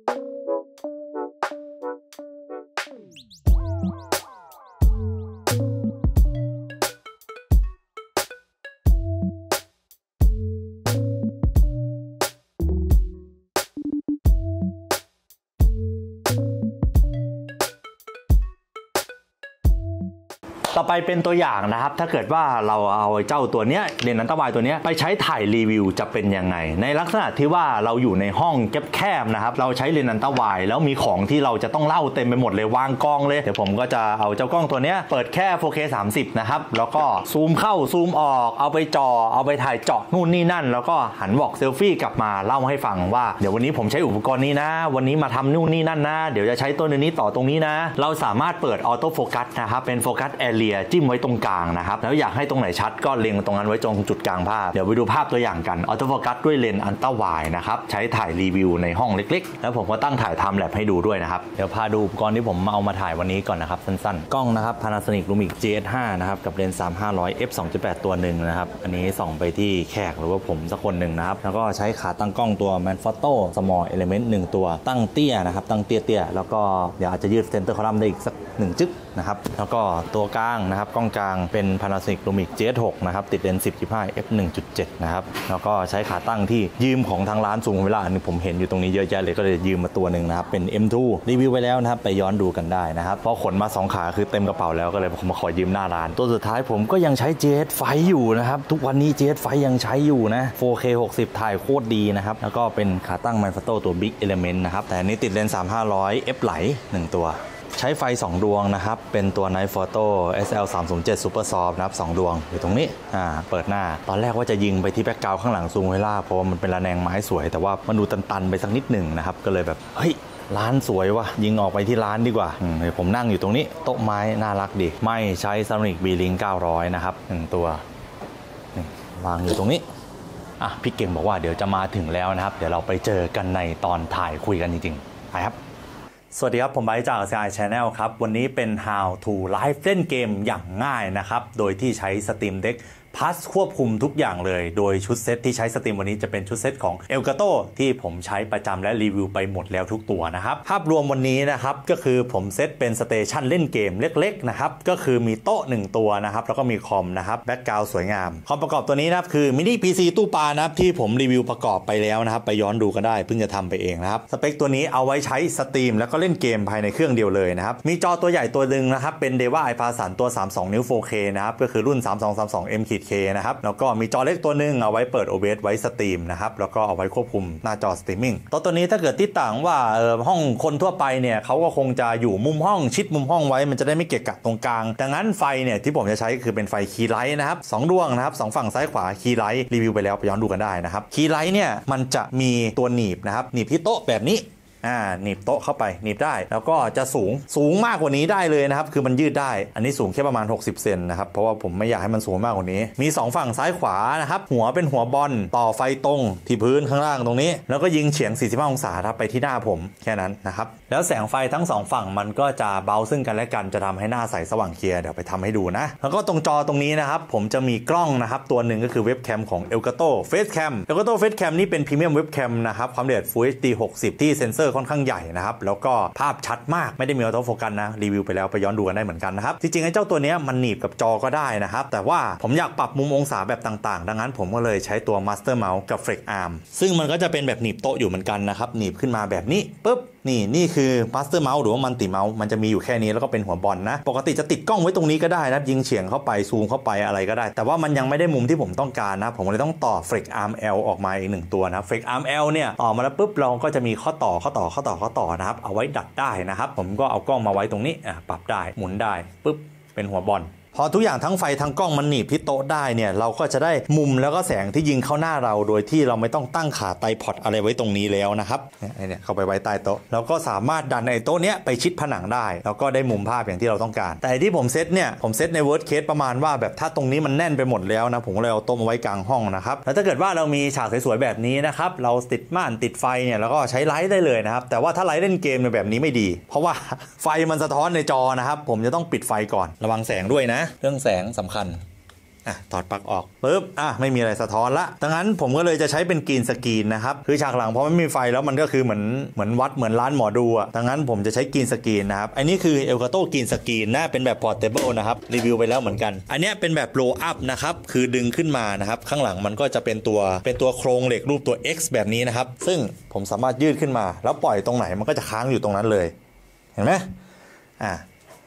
ต่อไปเป็นตัวอย่างนะครับถ้าเกิดว่าเราเอาเจ้าตัวเนี้ยเลนส์อันตรายตัวเนี้ยไปใช้ถ่ายรีวิวจะเป็นยังไงในลักษณะที่ว่าเราอยู่ในห้องแคบๆนะครับเราใช้เลนส์อันตรายแล้วมีของที่เราจะต้องเล่าเต็มไปหมดเลยวางกล้องเลยเดี๋ยวผมก็จะเอาเจ้ากล้องตัวเนี้ยเปิดแค่ โฟร์เค สามสิบนะครับแล้วก็ซูมเข้าซูมออกเอาไปจ่อเอาไปถ่ายเจาะนู่นนี่นั่นแล้วก็หันวอกเซลฟี่กลับมาเล่าให้ฟังว่าเดี๋ยววันนี้ผมใช้อุปกรณ์นี้นะวันนี้มาทำนู่นนี่นั่นนะเดี๋ยวจะใช้ตัวนี้ต่อตรงนี้นะเราสามารถเปิดออโต้โฟกัสนะครับเป็นโฟกัสแอเรียจิ้มไว้ตรงกลางนะครับแล้วอยากให้ตรงไหนชัดก็เล็งตรงนั้นไว้ตรงจุดกลางภาพเดี๋ยวไปดูภาพตัวอย่างกันออโต้โฟกัสด้วยเลนส์อัลตร้าไวด์นะครับใช้ถ่ายรีวิวในห้องเล็กๆแล้วผมก็ตั้งถ่ายไทม์แลปให้ดูด้วยนะครับเดี๋ยวพาดูอุปกรณ์ที่ผมเอามาถ่ายวันนี้ก่อนนะครับสั้นๆกล้องนะครับ Panasonic Lumix จี เอส ห้า นะครับกับเลนส์ สามห้าศูนย์ เอฟ สองจุดแปด ตัวหนึ่งนะครับอันนี้ส่องไปที่แขกหรือว่าผมสักคนหนึ่งนะครับแล้วก็ใช้ขาตั้งกล้องตัว Manfrotto Small Element หนึ่งตัวตั้งเตี้ยนะครับตั้งเตี้ยๆแล้วก็เดี๋ยวอาจจะยืดเซนเตอร์คอลัมน์ได้อีกสักหนึ่งจึ๊กนะครับแล้วก็ตัวกลางนะครับกล้องกลางเป็น Panasonic Lumix จี เอส หก นะครับติดเลนส์ สิบ ยี่สิบห้า เอฟ หนึ่งจุดเจ็ด นะครับแล้วก็ใช้ขาตั้งที่ยืมของทางร้านสูงเวลาอันนี้ผมเห็นอยู่ตรงนี้เยอะแยะเลยก็เลยยืมมาตัวหนึ่งนะครับเป็น เอ็ม ทู รีวิวไว้แล้วนะครับไปย้อนดูกันได้นะครับเพราะขนมาสองขาคือเต็มกระเป๋าแล้วก็เลยผมมาขอยืมหน้าร้านตัวสุดท้ายผมก็ยังใช้ จี เอส ไฟว์ อยู่นะครับทุกวันนี้ จี เอส ไฟว์ ยังใช้อยู่นะ โฟร์เค หกสิบ ถ่ายโคตรดีนะครับแล้วก็เป็นขาตั้ง Manfrotto ตัว Big Element นะครับแต่อันนี้ติดเลนส์ สามห้าศูนย์ เอฟ ไหลหนึ่งตัวใช้ไฟสองดวงนะครับเป็นตัว Night Photo เอส แอล สามศูนย์เจ็ด Super Soft นะครับสองดวงอยู่ตรงนี้อ่าเปิดหน้าตอนแรกว่าจะยิงไปที่แบ็คกราวด์ข้างหลังซูงเวล่าเพราะว่ามันเป็นระแนงไม้สวยแต่ว่ามันดูตันๆไปสักนิดหนึ่งนะครับก็เลยแบบเฮ้ยร้านสวยวะยิงออกไปที่ร้านดีกว่าเดี๋ยวผมนั่งอยู่ตรงนี้โต๊ะไม้น่ารักดีไม่ใช้ Sonic B-Link เก้าร้อย นะครับหนึ่งตัววางอยู่ตรงนี้อ่ะพี่เก่งบอกว่าเดี๋ยวจะมาถึงแล้วนะครับเดี๋ยวเราไปเจอกันในตอนถ่ายคุยกันจริงๆไปครับสวัสดีครับผมไบร์ทจาก ซี ไอ Channel ครับวันนี้เป็น How to Live เล่นเกมอย่างง่ายนะครับโดยที่ใช้ Steam Deck Plus ควบคุมทุกอย่างเลยโดยชุดเซตที่ใช้สตรีมวันนี้จะเป็นชุดเซตของ Elgato ที่ผมใช้ประจำและรีวิวไปหมดแล้วทุกตัวนะครับภาพรวมวันนี้นะครับก็คือผมเซตเป็นสเตชันเล่นเกมเล็กๆนะครับก็คือมีโต๊ะหนึ่งตัวนะครับแล้วก็มีคอมนะครับแบ็คกราวด์สวยงามคอมประกอบตัวนี้นะครับคือมินิ พี ซี ตู้ปลานะครับที่ผมรีวิวประกอบไปแล้วนะครับไปย้อนดูกันได้เพิ่งจะทำไปเองนะครับสเปคตัวนี้เอาไว้ใช้สตรีมแล้วก็เล่นเกมภายในเครื่องเดียวเลยนะครับมีจอตัวใหญ่ตัวหนึ่งนะครับเป็น Deva iPasan ตัวสามสิบสองนิ้ว โฟร์เค นะครับก็คือรุ่น สามสองสามสอง เอ็ม เค นะครับก็มีจอเล็กตัวนึงเอาไว้เปิด โอ บี เอส ไว้สตรีมนะครับแล้วก็เอาไว้ควบคุมหน้าจอสตรีมมิ่งตัวตัวนี้ถ้าเกิดที่ต่างว่าเออห้องคนทั่วไปเนี่ยเขาก็คงจะอยู่มุมห้องชิดมุมห้องไว้มันจะได้ไม่เกะกะตรงกลางดังนั้นไฟเนี่ยที่ผมจะใช้คือเป็นไฟคีย์ไลท์นะครับสองดวงนะครับสองฝั่งซ้ายขวาคีย์ไลท์รีวิวไปแล้วไปย้อนดูกันได้นะครับคีย์ไลท์เนี่ยมันจะมีตัวหนีบนะครับหนีบที่โต๊ะแบบนี้อ่าหนีบโต๊ะเข้าไปหนีบได้แล้วก็จะสูงสูงมากกว่านี้ได้เลยนะครับคือมันยืดได้อันนี้สูงแค่ประมาณหกสิบเซนนะครับเพราะว่าผมไม่อยากให้มันสูงมากกว่านี้มีสองฝั่งซ้ายขวานะครับหัวเป็นหัวบอลต่อไฟตรงที่พื้นข้างล่างตรงนี้แล้วก็ยิงเฉียงสี่สิบห้าองศาครับไปที่หน้าผมแค่นั้นนะครับแล้วแสงไฟทั้งสองฝั่งมันก็จะเบาซึ่งกันและกันจะทำให้หน้าใสสว่างเคลียร์เดี๋ยวไปทำให้ดูนะแล้วก็ตรงจอตรงนี้นะครับผมจะมีกล้องนะครับตัวหนึ่งก็คือเว็บแคมของ Elgato Facecam Elgato Facecam นี่เป็นพรีเมียมเว็บแคมนะครับความละเอียด Full เอช ดี หกสิบที่เซ็นเซอร์ค่อนข้างใหญ่นะครับแล้วก็ภาพชัดมากไม่ได้มีออโต้โฟกัสนะรีวิวไปแล้วไปย้อนดูกันได้เหมือนกันนะครับจริงๆไอ้เจ้าตัวนี้มันหนีบกับจอก็ได้นะครับแต่ว่าผมอยากปรับมุมองศาแบบต่างๆดังนั้นผมก็เลยใช้ตัว Master Mouse กับ Flex Arm ซึ่งมันก็จะเป็นแบบหนีบโต๊ะอยู่เหมือนกันนะครับหนีบขึ้นมาแบบนี้ปุ๊บนี่นี่คือ Master Mouse หรือว่า Multi Mouse มันจะมีอยู่แค่นี้แล้วก็เป็นหัวบอลนะปกติจะติดกล้องไว้ตรงนี้ก็ได้นะยิงเฉียงเข้าไปซูมเข้าไปอะไรก็ได้แต่ว่ามันยังไม่ได้มุมที่ผมต้องการนะผมเลยต้องต่อ Flex Arm L ออกมาอีกหนึ่งตัวนะ Flex Arm L เนี่ยต่อมาแล้วปุ๊บเราก็จะมีข้อต่อข้อต่อข้อต่อข้อต่อนะครับเอาไว้ดัดได้นะครับผมก็เอากล้องมาไว้ตรงนี้อ่ะปรับได้หมุนได้ปุ๊บเป็นหัวบอลพอทุกอย่างทั้งไฟทั้งกล้องมันหนีบที่โต๊ะได้เนี่ยเราก็จะได้มุมแล้วก็แสงที่ยิงเข้าหน้าเราโดยที่เราไม่ต้องตั้งขาไตรพอดอะไรไว้ตรงนี้แล้วนะครับเนี่ยเนี่ยเข้าไปไว้ใต้โต๊ะแล้วก็สามารถดันไอ้โต๊ะเนี้ยไปชิดผนังได้แล้วก็ได้มุมภาพอย่างที่เราต้องการแต่ที่ผมเซตเนี่ยผมเซตใน worst case ประมาณว่าแบบถ้าตรงนี้มันแน่นไปหมดแล้วนะผมเลยเอาโต๊ะมาไว้กลางห้องนะครับแล้วถ้าเกิดว่าเรามีฉากสวยๆแบบนี้นะครับเราติดม่านติดไฟเนี่ยแล้วก็ใช้ไลท์ได้เลยนะครับแต่ว่าถ้าไลท์เล่นเกมเนี่ยแบบนี้ไม่ดีเพราะว่าไฟมันสะท้อนในจอนะครับผมจะต้องปิดไฟก่อนระวังแสงด้วยนะเรื่องแสงสำคัญอ่ะถอดปลั๊กออกปึ๊บอ่ะไม่มีอะไรสะท้อนละดังนั้นผมก็เลยจะใช้เป็นกรีนสกรีนนะครับคือฉากหลังพอไม่มีไฟแล้วมันก็คือเหมือนเหมือนวัดเหมือนร้านหมอดูอ่ะดังนั้นผมจะใช้กรีนสกรีนนะครับอันนี้คือ Elgato กรีนสกรีนนะเป็นแบบ portable นะครับรีวิวไปแล้วเหมือนกันอันนี้เป็นแบบ blow up นะครับคือดึงขึ้นมานะครับข้างหลังมันก็จะเป็นตัวเป็นตัวโครงเหล็กรูปตัว X แบบนี้นะครับซึ่งผมสามารถยืดขึ้นมาแล้วปล่อยตรงไหนมันก็จะค้างอยู่ตรงนั้นเลยเห็นไหมอ่ะ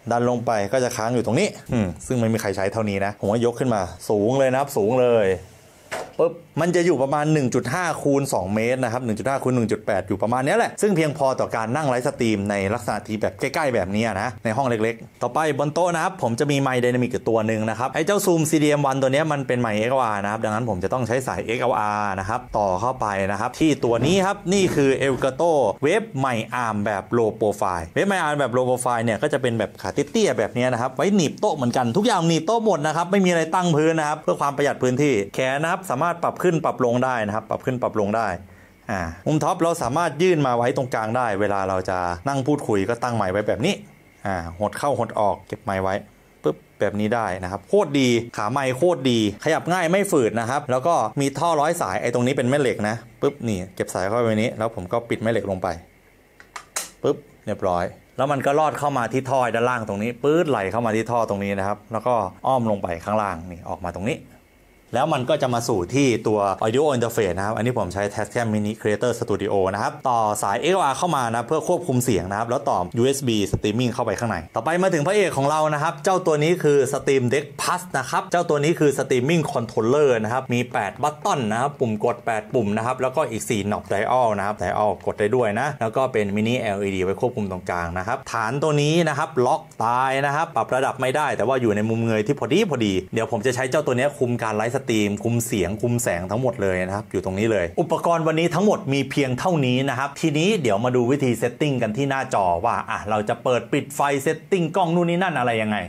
ดันลงไปก็จะค้างอยู่ตรงนี้ซึ่งไม่มีใครใช้เท่านี้นะผมว่ายกขึ้นมาสูงเลยนะครับสูงเลยปุ๊บมันจะอยู่ประมาณ หนึ่งจุดห้า คูณ สอง เมตรนะครับ หนึ่งจุดห้า คูณ หนึ่งจุดแปด อยู่ประมาณนี้แหละซึ่งเพียงพอต่อการนั่งไลฟ์สตรีมในลักษณะที่แบบใกล้ๆแบบนี้นะในห้องเล็กๆต่อไปบนโต๊ะนะครับผมจะมีไมค์ไดนามิกตัวหนึ่งนะครับไอ้เจ้า Zoom ซี ดี เอ็ม วัน ตัวนี้มันเป็นไมค์ เอ็ก แอล อาร์ นะครับดังนั้นผมจะต้องใช้สาย เอ็ก แอล อาร์ นะครับต่อเข้าไปนะครับที่ตัวนี้ครับนี่คือ Elgato Wave ไมค์ อาร์ม แบบ Low Profile Wave ไมค์ อาร์ม แบบ Low Profile เนี่ยก็จะเป็นแบบขาเตี้ยๆแบบนี้นะครับไว้หนีบโต๊ะเหมือนกันทุกอย่างหนีบโต๊ะหมดนะครับไม่มีอะไรตั้งพื้นนะครับเพื่อความประหยัดพื้นที่แขนนะครับสามารถปรับขึ้นปรับลงได้นะครับปรับขึ้นปรับลงได้อ่ามุมท็อปเราสามารถยื่นมาไว้ตรงกลางได้เวลาเราจะนั่งพูดคุยก็ตั้งไมค์ไว้แบบนี้อ่าหดเข้าหดออกเก็บไมค์ไว้ปุ๊บแบบนี้ได้นะครับโคตรดีขาไมค์โคตรดีขยับง่ายไม่ฝืดนะครับแล้วก็มีท่อร้อยสายไอ้ตรงนี้เป็นแม่เหล็กนะปุ๊บนี่เก็บสายเข้าไปนี้แล้วผมก็ปิดแม่เหล็กลงไปปุ๊บเรียบร้อยแล้วมันก็ลอดเข้ามาที่ท่อด้านล่างตรงนี้ปื๊ดไหลเข้ามาที่ท่อตรงนี้นะครับแล้วก็อ้อมลงไปข้างล่างนี่ออกมาตรงนี้แล้วมันก็จะมาสู่ที่ตัว Audio Interface นะครับอันนี้ผมใช้ Tascam Mini Creator Studio นะครับต่อสาย เอ็ก แอล อาร์ เข้ามานะเพื่อควบคุมเสียงนะครับแล้วต่อ ยู เอส บี Streaming เข้าไปข้างในต่อไปมาถึงพระเอกของเรานะครับเจ้าตัวนี้คือ Stream Deck Plus นะครับเจ้าตัวนี้คือ Streaming Controller นะครับมีแปดบัตตันนะครับปุ่มกดแปดปุ่มนะครับแล้วก็อีกสี่ knob dial นะครับ dial กดได้ด้วยนะแล้วก็เป็น Mini แอล อี ดี ไว้ควบคุมตรงกลางนะครับฐานตัวนี้นะครับล็อกตายนะครับปรับระดับไม่ได้แต่ว่าอยู่ในมุมเงยที่พอดีพอดีเดี๋ยวผมจะใช้เจ้าตัวนี้คุมการไลฟ์สตรีมคุมเสียงคุมแสงทั้งหมดเลยนะครับอยู่ตรงนี้เลยอุปกรณ์วันนี้ทั้งหมดมีเพียงเท่านี้นะครับทีนี้เดี๋ยวมาดูวิธีเซตติ้งกันที่หน้าจอว่าอ่ะเราจะเปิดปิดไฟเซตติ้งกล้องนู่นนี่นั่นอะไรยังไง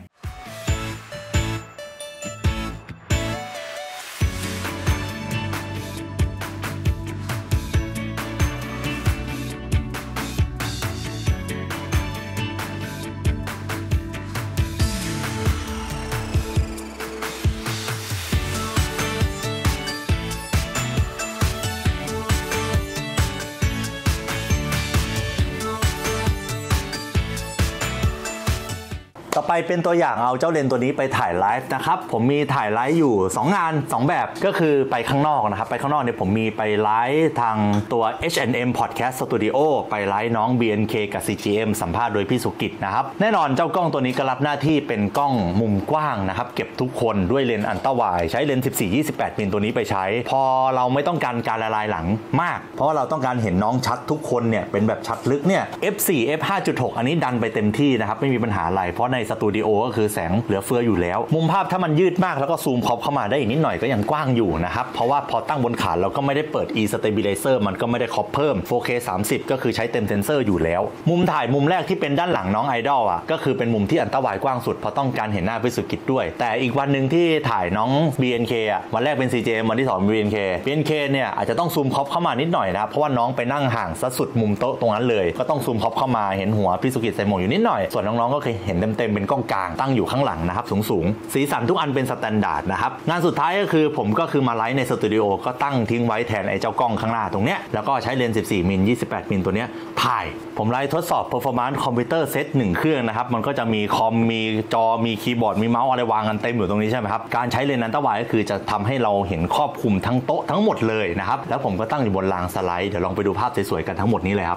ต่อไปเป็นตัวอย่างเอาเจ้าเลนตัวนี้ไปถ่ายไลฟ์นะครับผมมีถ่ายไลฟ์อยู่สองงานสองแบบก็คือไปข้างนอกนะครับไปข้างนอกเนี่ยผมมีไปไลฟ์ทางตัว เอช แอนด์ เอ็ม Podcast Studio ไปไลฟ์น้อง บี เอ็น เค กับ ซี จี เอ็ม สัมภาษณ์โดยพี่สุกิจนะครับแน่นอนเจ้ากล้องตัวนี้ก็รับหน้าที่เป็นกล้องมุมกว้างนะครับเก็บทุกคนด้วยเลนส์อัลตร้าไวด์ใช้เลนส์ สิบสี่ ยี่สิบแปด มิลตัวนี้ไปใช้พอเราไม่ต้องการการละลายหลังมากเพราะว่าเราต้องการเห็นน้องชัดทุกคนเนี่ยเป็นแบบชัดลึกเนี่ย เอฟ โฟร์ เอฟ ห้าจุดหก อันนี้ดันไปเต็มที่นะครับไม่มีปัญหาอะไรเพราะในสตูดิโอก็คือแสงเหลือเฟืออยู่แล้วมุมภาพถ้ามันยืดมากแล้วก็ซูมครอบเข้ามาได้อีกนิดหน่อยก็ยังกว้างอยู่นะครับเพราะว่าพอตั้งบนขาเราก็ไม่ได้เปิด E Stabilizer มันก็ไม่ได้ครอบเพิ่ม โฟร์เค สามสิบ ก็คือใช้เต็มเซนเซอร์อยู่แล้วมุมถ่ายมุมแรกที่เป็นด้านหลังน้องไอดอลอ่ะก็คือเป็นมุมที่อัลตร้าไวด์กว้างสุดเพราะต้องการเห็นหน้าพี่สุกิจด้วยแต่อีกวันนึงที่ถ่ายน้อง บี เอ็น เค อ่ะวันแรกเป็น ซี จี เอ็ม วันที่สอง บี เอ็น เค บี เอ็น เค เนี่ยอาจจะต้องซูมครอบเข้ามานิดหน่อยนะเพราะว่าน้องไปนั่งห่างซะสุดมุมโต๊ะตรงนั้นเลยก็ต้องซูมครอบเข้ามาเห็นหัวพี่สุกิจใส่หมวกอยู่นิดหน่อยส่วนน้องๆก็เคยเห็นเต็มๆเป็นกล้องกลางตั้งอยู่ข้างหลังนะครับสูงๆสีสันทุกอันเป็นสแตนดาร์ดนะครับงานสุดท้ายก็คือผมก็คือมาไลฟ์ในสตูดิโอก็ตั้งทิ้งไว้แทนไอ้เจ้ากล้องข้างหน้าตรงเนี้ยแล้วก็ใช้เลนส์สิบสี่มิลยี่สิบแปดมิลตัวเนี้ยถ่ายผมไลฟ์ทดสอบ performance คอมพิวเตอร์เซตหนึ่งเครื่องนะครับมันก็จะมีคอมมีจอมีคีย์บอร์ดมีเมาส์อะไรวางกันเต็มอยู่ตรงนี้ใช่ไหมครับการใช้เลนส์อัลตร้าไวด์ก็คือจะทำให้เราเห็นครอบคลุมทั้งโต๊ะทั้งหมดเลยนะครับแล้วผมก็ตั้งอยู่บนรางสไลด์เดี๋ยวลองไปดูภาพสวยๆกันทั้งหมดนี้เลยครับ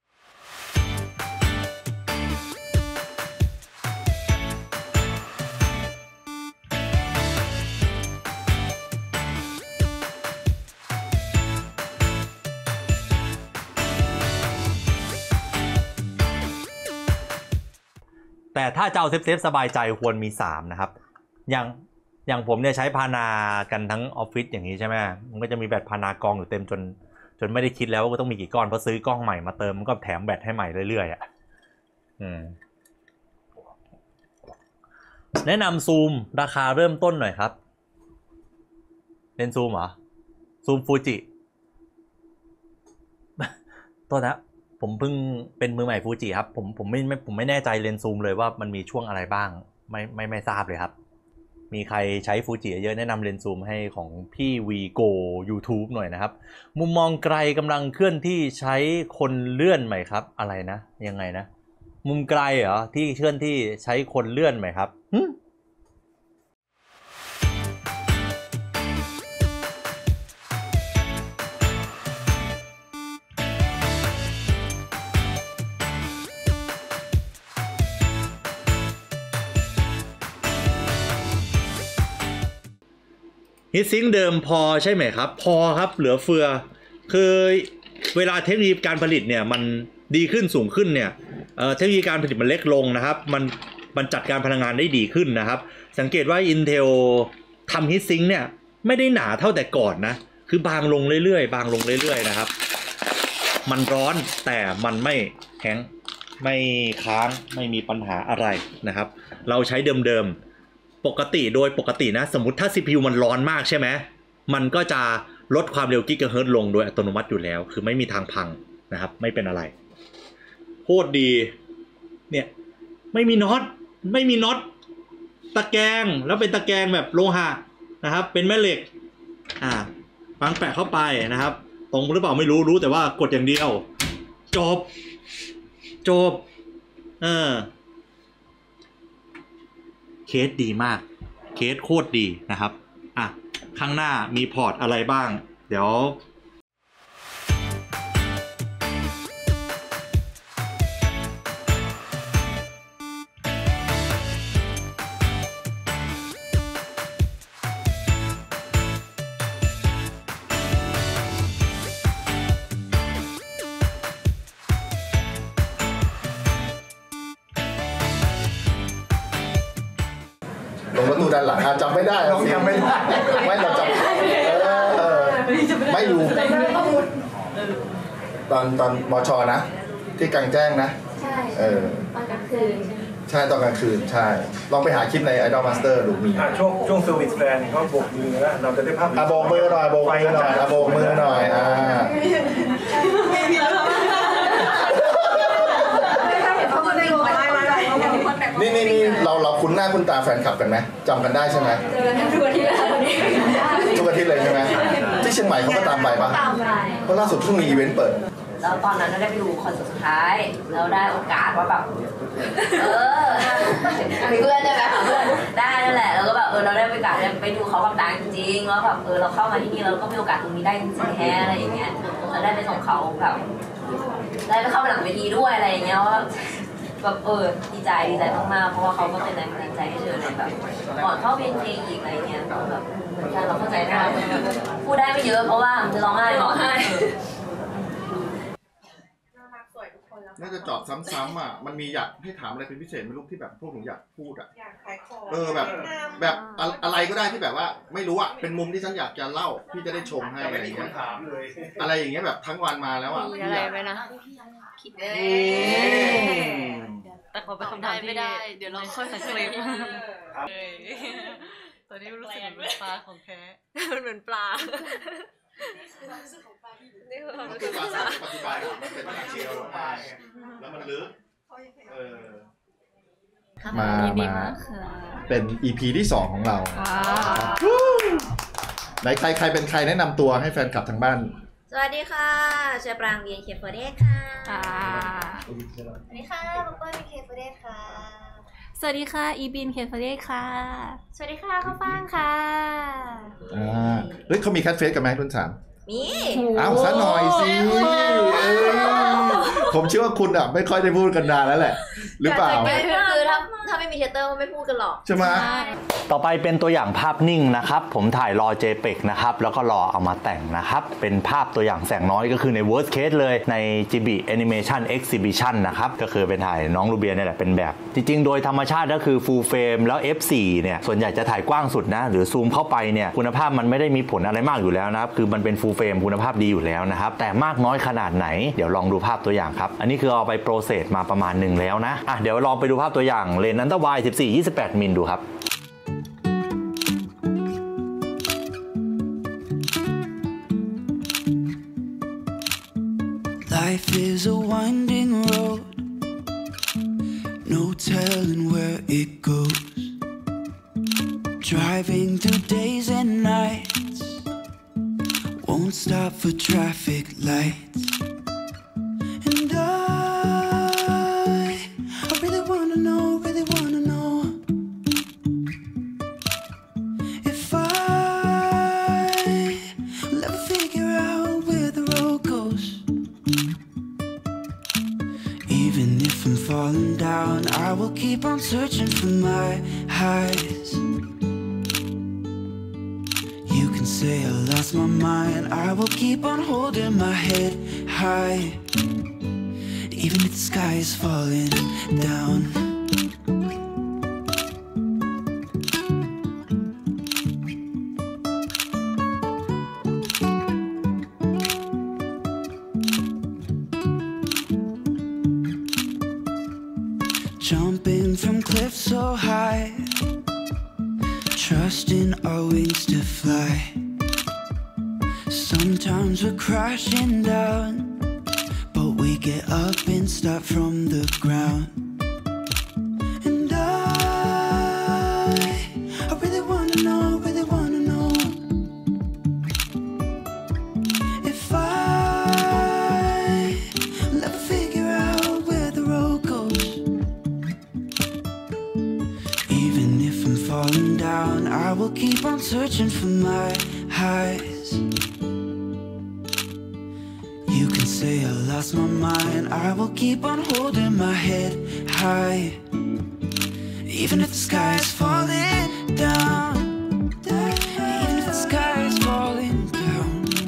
แต่ถ้าจะเอาเซฟๆสบายใจควรมีสามนะครับอย่างอย่างผมเนี่ยใช้พานากันทั้งออฟฟิศอย่างนี้ใช่ไหมมันก็จะมีแบตพานากองอยู่เต็มจนจนไม่ได้คิดแล้วว่าต้องมีกี่ก้อนเพราะซื้อกล้องใหม่มาเติมมันก็แถมแบตให้ใหม่เรื่อยๆอ่ะอืมแนะนำซูมราคาเริ่มต้นหน่อยครับเลนส์ซูมเหรอซูมฟูจิตัวนะผมเพิ่งเป็นมือใหม่ฟูจิครับผมผมไม่ไม่ผมไม่แน่ใจเลนส์ซูมเลยว่ามันมีช่วงอะไรบ้างไม่ไม่ไม่ทราบเลยครับมีใครใช้ฟูจิเยอะแนะนำเลนส์ซูมให้ของพี่วีโก YouTube หน่อยนะครับมุมมองไกลกำลังเคลื่อนที่ใช้คนเลื่อนไหมครับอะไรนะยังไงนะมุมไกลเหรอที่เคลื่อนที่ใช้คนเลื่อนไหมครับฮีทซิงค์เดิมพอใช่ไหมครับพอครับเหลือเฟือคือเวลาเทคโนโลยีการผลิตเนี่ยมันดีขึ้นสูงขึ้นเนี่ยเทคโนโลยีการผลิตมันเล็กลงนะครับมันมันจัดการพลังงานได้ดีขึ้นนะครับสังเกตว่า Intel ทำฮีทซิงค์เนี่ยไม่ได้หนาเท่าแต่ก่อนนะคือบางลงเรื่อยๆบางลงเรื่อยๆนะครับมันร้อนแต่มันไม่แข็งไม่ค้างไม่มีปัญหาอะไรนะครับเราใช้เดิมๆปกติโดยปกตินะสมมติถ้า ซี พี ยู มันร้อนมากใช่ไหมมันก็จะลดความเร็วกิกะเฮิรตซ์ลงโดยอัตโนมัติอยู่แล้วคือไม่มีทางพังนะครับไม่เป็นอะไรโคตรดีเนี่ยไม่มีน็อตไม่มีน็อตตะแกรงแล้วเป็นตะแกรงแบบโลหะนะครับเป็นแม่เหล็กอ่าฟังแปะเข้าไปนะครับตรงหรือเปล่าไม่รู้รู้แต่ว่ากดอย่างเดียวจบจบเออเคสดีมากเคสโคตรดีนะครับอ่ะข้างหน้ามีพอร์ตอะไรบ้างเดี๋ยวลงประตูด้านหลังจำไม่ได้เราจำไม่ได้ไม่เราจำเออไม่รู้ตอนตอนมชนะที่กลางแจ้งนะใช่เออตอนกลางคืนใช่ตอนกลางคืนใช่ลองไปหาคลิปใน Idol Master ดูมีช่วงช่วงเซอร์วิสแฟนเขาโบกมือแล้วเราจะได้ภาพอ่ะโบกมือหน่อยโบกมือหน่อยอ่ะโบกมือหน่อยอ่านี่นี่นี่เราเราคุ้นหน้าคุ้นตาแฟนคลับกันไหมจำกันได้ใช่ไหมทุกอาทิตย์ทุกอาทิตย์เลยใช่ไหมที่เชียงใหม่เขาก็ตามไปปะเพราะล่าสุดเพิ่งมีอีเวนต์เปิดแล้วตอนนั้นเราได้ไปดูคอนเสิร์ตสุดท้ายแล้วได้โอกาสว่าแบบเออเพื่อนใช่ไหมเพื่อนได้นั่นแหละแล้วก็แบบเออเราได้โอกาสไปดูเขาแบบดังจริงๆแล้วแบบเออเราเข้ามาที่นี่เราก็มีโอกาสตรงนี้ได้จริงๆแท้อะไรอย่างเงี้ยเราได้ไปส่งเขาแบบได้ไปเข้าไปหลังเวทีด้วยอะไรอย่างเงี้ยว่าแบบเออดีใจดีใจมากๆเพราะว่าเขาก็เป็นแรงบันดาลใจให้เธอในแบบก่อนเข้าเพลงเพลงอีกอะไรเงี้ยแบบเหมือนกันเราเข้าใจได้พูดได้ไม่เยอะเพราะว่าจะร้องไห้ร้องไห้น่าจะจอดซ้ำๆอ่ะมันมีอยากให้ถามอะไรเป็นพิเศษไม่รู้ที่แบบพวกหนูอยากพูดอ่ะเออแบบแบบอะไรก็ได้ที่แบบว่าไม่รู้อ่ะเป็นมุมที่ฉันอยากจะเล่าพี่จะได้ชมให้อะไรอย่างเงี้ยอะไรอย่างเงี้ยแบบทั้งวันมาแล้วอ่ะมีอะไรไหมนะคิดเองแต่ขอไปคำถามไม่ได้เดี๋ยวเราค่อยสังเกตตอนนี้รู้สึกเหมือนปลาของแท้มันเหมือนปลานี่คือความรู้สึกปลาปฏิบัติมันเป็นอาชีพเราไปแล้วมันลึกเออมามาเป็น อี พี ที่สองของเราไหนใครใครเป็นใครแนะนำตัวให้แฟนคลับทางบ้านสวัสดีค่ะเชฟปรางเบียร์เคฟเฟอร์เดสค่ะสวัสดีค่ะบุปเปอร์เคฟเฟอร์เดสค่ะสวัสดีค่ะอีบินเคฟเฟอร์เดสค่ะสวัสดีค่ะข้าวฟ่างค่ะอ่าเฮ้ยเขามีแคทเฟสกันไหมรุ่นสามมีอ้าวซะหน่อยสิผมเชื่อว่าคุณอ่ะไม่ค่อยได้พูดกันนานแล้วแหละหรือเปล่าคือถ้าถ้าไม่มีเทเตอร์ก็ไม่พูดกันหรอกใช่ไหมต่อไปเป็นตัวอย่างภาพนิ่งนะครับผมถ่ายรอ เจ พี อี จี นะครับแล้วก็รอเอามาแต่งนะครับเป็นภาพตัวอย่างแสงน้อยก็คือใน worst case เลยใน จี บี Animation Exhibition นะครับก็คือเป็นถ่ายน้องลูเบียเนี่ยแหละเป็นแบบจริงๆโดยธรรมชาติก็คือ full frame แล้ว เอฟ โฟร์ เนี่ยส่วนใหญ่จะถ่ายกว้างสุดนะหรือซูมเข้าไปเนี่ยคุณภาพมันไม่ได้มีผลอะไรมากอยู่แล้วนะครับคือมันเป็น full frame คุณภาพดีอยู่แล้วนะครับแต่มากน้อยขนาดไหนเดี๋ยวลองดูภาพตัวอย่างครับอันนี้คือเอาไปโปรเซสมาประมาณหนึ่งแล้วนะอ่ะเดี๋ยวลองไปดูภาพตัวอย่างเลนส์อัลตร้าไวด์ สิบสี่ ยี่สิบแปด มิลดูครับ Life is a winding road, no telling where it goes. Driving through days and nights, won't stop for traffic lights. And I, I really wanna know, really wanna know if I will ever figure out where the road goes. Even if I'm falling down, I will keep on searching for my highs. You can say I lost my mind, I will keep on holding my head high, even if the sky is falling down. Jumping from cliffs so high, trusting our wings to fly. Sometimes we're crashing down, but we get up and start from the ground. And I, I really wanna know, really wanna know if I will ever figure out where the road goes. Even if I'm falling down, I will keep on searching for my highs. You can say I lost my mind, I will keep on holding my head high, even if the sky is falling down, even if the sky is falling down,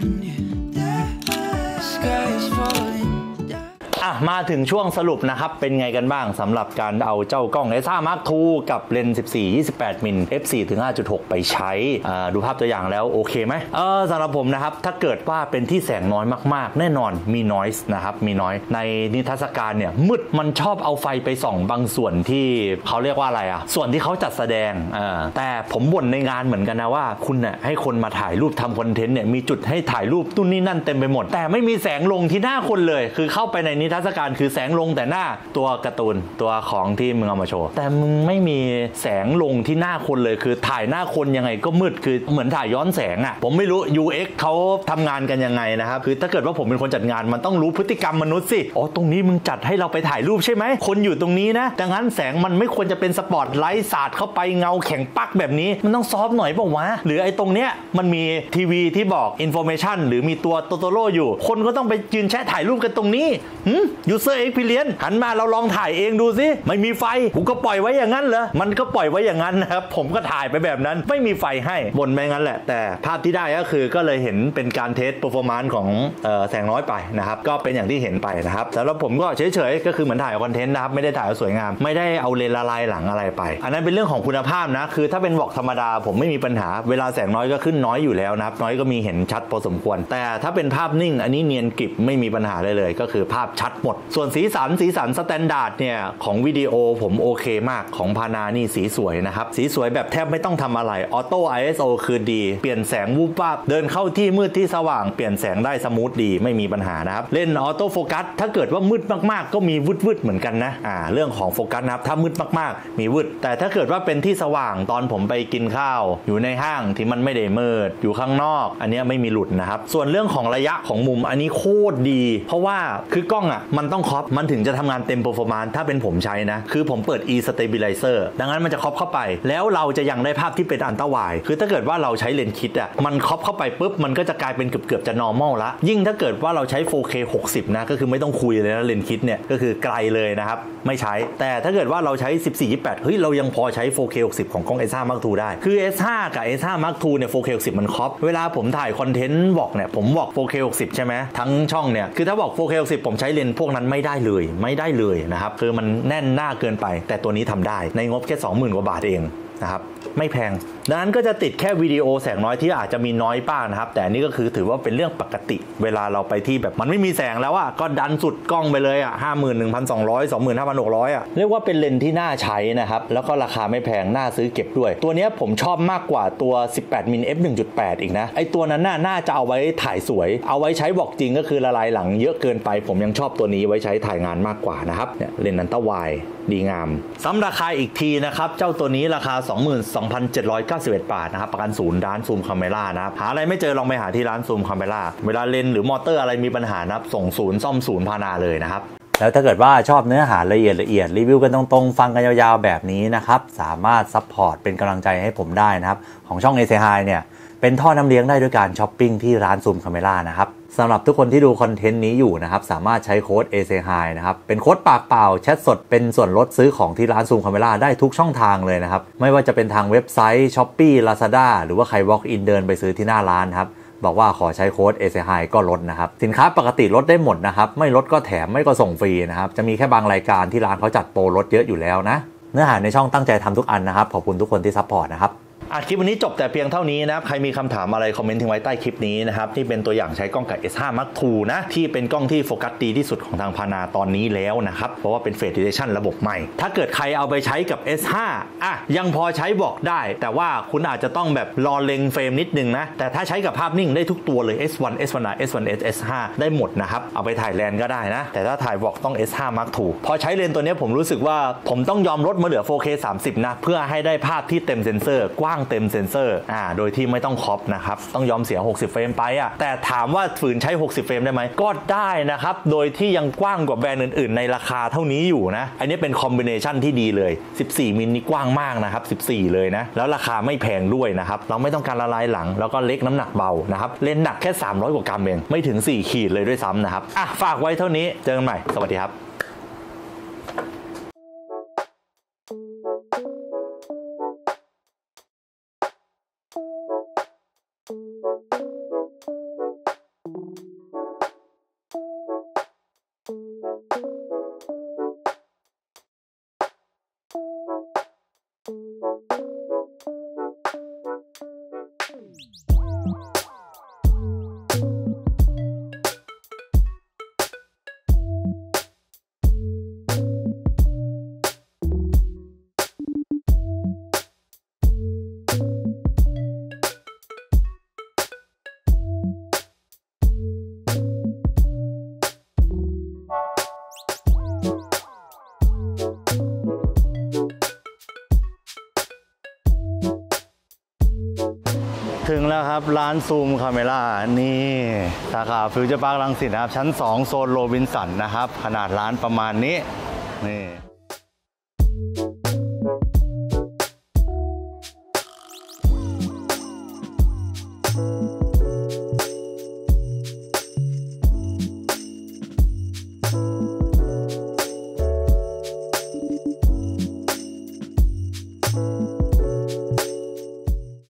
yeah. The sky is falling down. อ่ะมาถึงช่วงสรุปนะครับเป็นไงกันบ้างสำหรับการเอาเจ้ากล้อง เอส ห้า มาร์ค ทู กับเลนส์ สิบสี่ ยี่สิบแปด มิล เอฟ โฟร์ ถึง ห้าจุดหก ไปใช้ดูภาพตัวอย่างแล้วโอเคไหมเออสำหรับผมนะครับถ้าเกิดว่าเป็นที่แสงน้อยมากๆแน่นอนมี noise นะครับมีน้อยในนิทรรศการเนี่ยมืดมันชอบเอาไฟไปส่องบางส่วนที่เขาเรียกว่าอะไรอ่ะส่วนที่เขาจัดแสดงเออแต่ผมบ่นในงานเหมือนกันนะว่าคุณเนี่ยให้คนมาถ่ายรูปทำคอนเทนต์เนี่ยมีจุดให้ถ่ายรูปตุ้นนี่นั่นเต็มไปหมดแต่ไม่มีแสงลงที่หน้าคนเลยคือเข้าไปในนิทรรศการคือแสงลงแต่หน้าตัวการ์ตูนตัวของที่มึงเอามาโชว์แต่มึงไม่มีแสงลงที่หน้าคนเลยคือถ่ายหน้าคนยังไงก็มืดคือเหมือนถ่ายย้อนแสงอ่ะผมไม่รู้ ยู เอ็กซ์ เขาทำงานกันยังไงนะครับคือถ้าเกิดว่าผมเป็นคนจัดงานมันต้องรู้พฤติกรรมมนุษย์สิอ๋อตรงนี้มึงจัดให้เราไปถ่ายรูปใช่ไหมคนอยู่ตรงนี้นะดังนั้นแสงมันไม่ควรจะเป็นสปอตไลท์สาดเข้าไปเงาแข็งปักแบบนี้มันต้องซอฟหน่อยเปล่าวะหรือไอ้ตรงเนี้ยมันมีทีวีที่บอกอินโฟเมชันหรือมีตัวโตโตโร่อยู่คนก็ต้องไปยืนแชะถ่ายรูปกันตรงนี้หืม user experience หันมาเราลองถ่ายเองดูสิไม่มีไฟกูก็ปล่อยไว้อย่างนั้นเหรอมันก็ปล่อยไว้อย่างนั้นนะครับผมก็ถ่ายไปแบบนั้นไม่มีไฟให้บ่นไปงั้นแหละแต่ภาพที่ได้ก็คือก็เลยเห็นเป็นการเทสเปอร์ฟอร์แมนซ์ของเอ่อแสงน้อยไปนะครับก็เป็นอย่างที่เห็นไปนะครับแต่แล้วผมก็เฉยๆก็คือเหมือนถ่ายคอนเทนต์นะครับไม่ได้ถ่ายสวยงามไม่ได้เอาเลนละลายหลังอะไรไปอันนั้นเป็นเรื่องของคุณภาพนะคือถ้าเป็นวอล์กธรรมดาผมไม่มีปัญหาเวลาแสงน้อยก็ขึ้นน้อยอยู่แล้วนะครับน้อยก็มีเห็นชัดพอสมควรแต่ถ้าเป็นภาพนิ่งอันนี้เนียนกริบไม่มีปัญหาเลยเลยก็คือภาพชัดหมดส่วนสีสันสีสันสแตนดาร์ดเนี่ยของวิดีโอผมโอเคมากของพานานี่สีสวยนะครับสีสวยแบบแทบไม่ต้องทำอะไรออโต้ ไอ เอส โอ คือดีเปลี่ยนแสงวูบวับเดินเข้าที่มืดที่สว่างเปลี่ยนแสงได้สมูทดีไม่มีปัญหานะครับเล่นออโต้โฟกัสถ้าเกิดว่ามืดมากๆก็มีวืดวืดเหมือนกันนะอ่าเรื่องของโฟกัสนะครับถ้ามืดมากๆมีวืดแต่ถ้าเกิดว่าเป็นที่สว่างตอนผมไปกินข้าวอยู่ในห้างที่มันไม่ได้มืดอยู่ข้างนอกอันนี้ไม่มีหลุดนะครับส่วนเรื่องของระยะของมุมอันนี้โคตรดีเพราะว่าคือกล้องอ่ะมันต้องครอปมันถึงจะทำงานเต็ม performance ถ้าเป็นผมใช้นะคือผมเปิด e stabilizer ดังนั้นมันจะครอปเข้าไปแล้วเราจะยังได้ภาพที่เป็นอัลตร้าไวด์คือถ้าเกิดว่าเราใช้เลนส์คิดอ่ะมันครอปเข้าไปปุ๊บมันก็จะกลายเป็นเกือบๆจะ normal ละยิ่งถ้าเกิดว่าเราใช้ โฟร์เค หกสิบนะก็คือไม่ต้องคุยเลยนะเลนส์คิดเนี่ยก็คือไกลเลยนะครับไม่ใช้แต่ถ้าเกิดว่าเราใช้ สิบสี่ ยี่สิบแปด เฮ้ยเรายังพอใช้ โฟร์เค หกสิบของกล้อง เอส ห้า มาร์ค ทู ได้คือ เอส ห้า กับ เอส ห้า มาร์ค ทู เนี่ย โฟร์เค หกสิบมันครอปเวลาผมถ่ายคอนเทนต์บอกเนี่ยผมบอก โฟร์เค หกสิบใช่ไหมทั้งช่องเนี่ยคือถ้าบอก โฟร์เค หกสิบผมใช้เลนส์พวกนั้นไม่ได้เลยไม่ได้เลยนะครับคือมันแน่นหน้าเกินไปแต่ตัวนี้ทำได้ในงบแค่ สองหมื่น กว่าบาทเองนะครับไม่แพงดังนั้นก็จะติดแค่วิดีโอแสงน้อยที่อาจจะมีน้อยบ้างนะครับแต่นี่ก็คือถือว่าเป็นเรื่องปกติเวลาเราไปที่แบบมันไม่มีแสงแล้วอ่ะก็ดันสุดกล้องไปเลยอ่ะ ห้าหมื่นหนึ่งพันสองร้อย สองหมื่นห้าพันหกร้อย อ่ะเรียกว่าเป็นเลนส์ที่น่าใช้นะครับแล้วก็ราคาไม่แพงน่าซื้อเก็บด้วยตัวนี้ผมชอบมากกว่าตัว สิบแปด มิล เอฟ หนึ่งจุดแปด อีกนะไอตัวนั้นน่าน่าจะเอาไว้ถ่ายสวยเอาไว้ใช้บอกจริงก็คือละลายหลังเยอะเกินไปผมยังชอบตัวนี้ไว้ใช้ถ่ายงานมากกว่านะครับเนี่ยเลนส์อัลตร้าไวด์ดีงามซ้ำราคาอีกทีนะครับเจ้าตัวนี้ราคา สองหมื่นสองพันเจ็ดร้อยเก้าสิบเอ็ด บาทนะครับประกันศูนย์ร้านซูมคาเมล่านะครับหาอะไรไม่เจอลองไปหาที่ร้านซูมคาเมล่าเวลาเลนหรือมอเตอร์อะไรมีปัญหานะครับส่งศูนย์ซ่อมศูนย์พานาเลยนะครับแล้วถ้าเกิดว่าชอบเนื้อหาละเอียดละเอียดรีวิวกันตรงๆฟังกันยาวๆแบบนี้นะครับสามารถซัพพอร์ตเป็นกำลังใจให้ผมได้นะครับของช่อง เอ ซี ไฮ เนี่ยเป็นท่อน้ำเลี้ยงได้ด้วยการช้อปปิ้งที่ร้านซูมคาเมล่านะครับสำหรับทุกคนที่ดูคอนเทนต์นี้อยู่นะครับสามารถใช้โค้ด เอ เซ ไฮ นะครับเป็นโค้ดปากเปล่าแชทสดเป็นส่วนลดซื้อของที่ร้านซูมคาเมล่าได้ทุกช่องทางเลยนะครับไม่ว่าจะเป็นทางเว็บไซต์ Shopee Lazada หรือว่าใคร walk in เดินไปซื้อที่หน้าร้านครับบอกว่าขอใช้โค้ด เอ เซ ไฮ ก็ลดนะครับสินค้าปกติลดได้หมดนะครับไม่ลดก็แถมไม่ก็ส่งฟรีนะครับจะมีแค่บางรายการที่ร้านเขาจัดโปรลดเยอะอยู่แล้วนะเนื้อหาในช่องตั้งใจทำทุกอันนะครับขอบคุณทุกคนที่ซัพพอร์ตนะครับอ่ะคลิปวันนี้จบแต่เพียงเท่านี้นะครับใครมีคำถามอะไรคอมเมนต์ทิ้งไว้ใต้คลิปนี้นะครับที่เป็นตัวอย่างใช้กล้องกับ เอส ห้า Mark ทู นะที่เป็นกล้องที่โฟกัสดีที่สุดของทางพานาตอนนี้แล้วนะครับเพราะว่าเป็นเฟสดิเทชันระบบใหม่ถ้าเกิดใครเอาไปใช้กับ เอส ห้า อ่ะยังพอใช้บอกได้แต่ว่าคุณอาจจะต้องแบบรอเล็งเฟรมนิดนึงนะแต่ถ้าใช้กับภาพนิ่งได้ทุกตัวเลย เอส วัน เอส วัน อาร์ เอส วัน เอส เอส ห้า ได้หมดนะครับเอาไปถ่ายแลนก็ได้นะแต่ถ้าถ่ายบอกต้อง เอส ห้า Mark ทู พอใช้เลนตัวนี้ผมรู้สึกว่าผมต้องยอมลดมาเหลือ โฟร์เค สามสิบ นะเพื่อให้ได้ภาพที่เต็มเซนเซอร์กว้างเต็มเซนเซอร์อ่าโดยที่ไม่ต้องครอปนะครับต้องยอมเสียหกสิบเฟรมไปอ่ะแต่ถามว่าฝืนใช้หกสิบเฟรมได้ไหมก็ได้นะครับโดยที่ยังกว้างกว่าแบรนด์อื่นๆในราคาเท่านี้อยู่นะอันนี้เป็นคอมบิเนชันที่ดีเลยสิบสี่มิลนี่กว้างมากนะครับสิบสี่เลยนะแล้วราคาไม่แพงด้วยนะครับเราไม่ต้องการละลายหลังแล้วก็เล็กน้ำหนักเบานะครับเลนส์หนักแค่สามร้อยกว่ากรัมเองไม่ถึงสี่ขีดเลยด้วยซ้ำนะครับอ่ะฝากไว้เท่านี้เจอกันใหม่สวัสดีครับถึงแล้วครับร้านซูมคาเมล่านี่สาขาฟิวเจอร์พาร์ครังสิตนะครับชั้นสองโซนโรบินสันนะครับขนาดร้านประมาณนี้นี่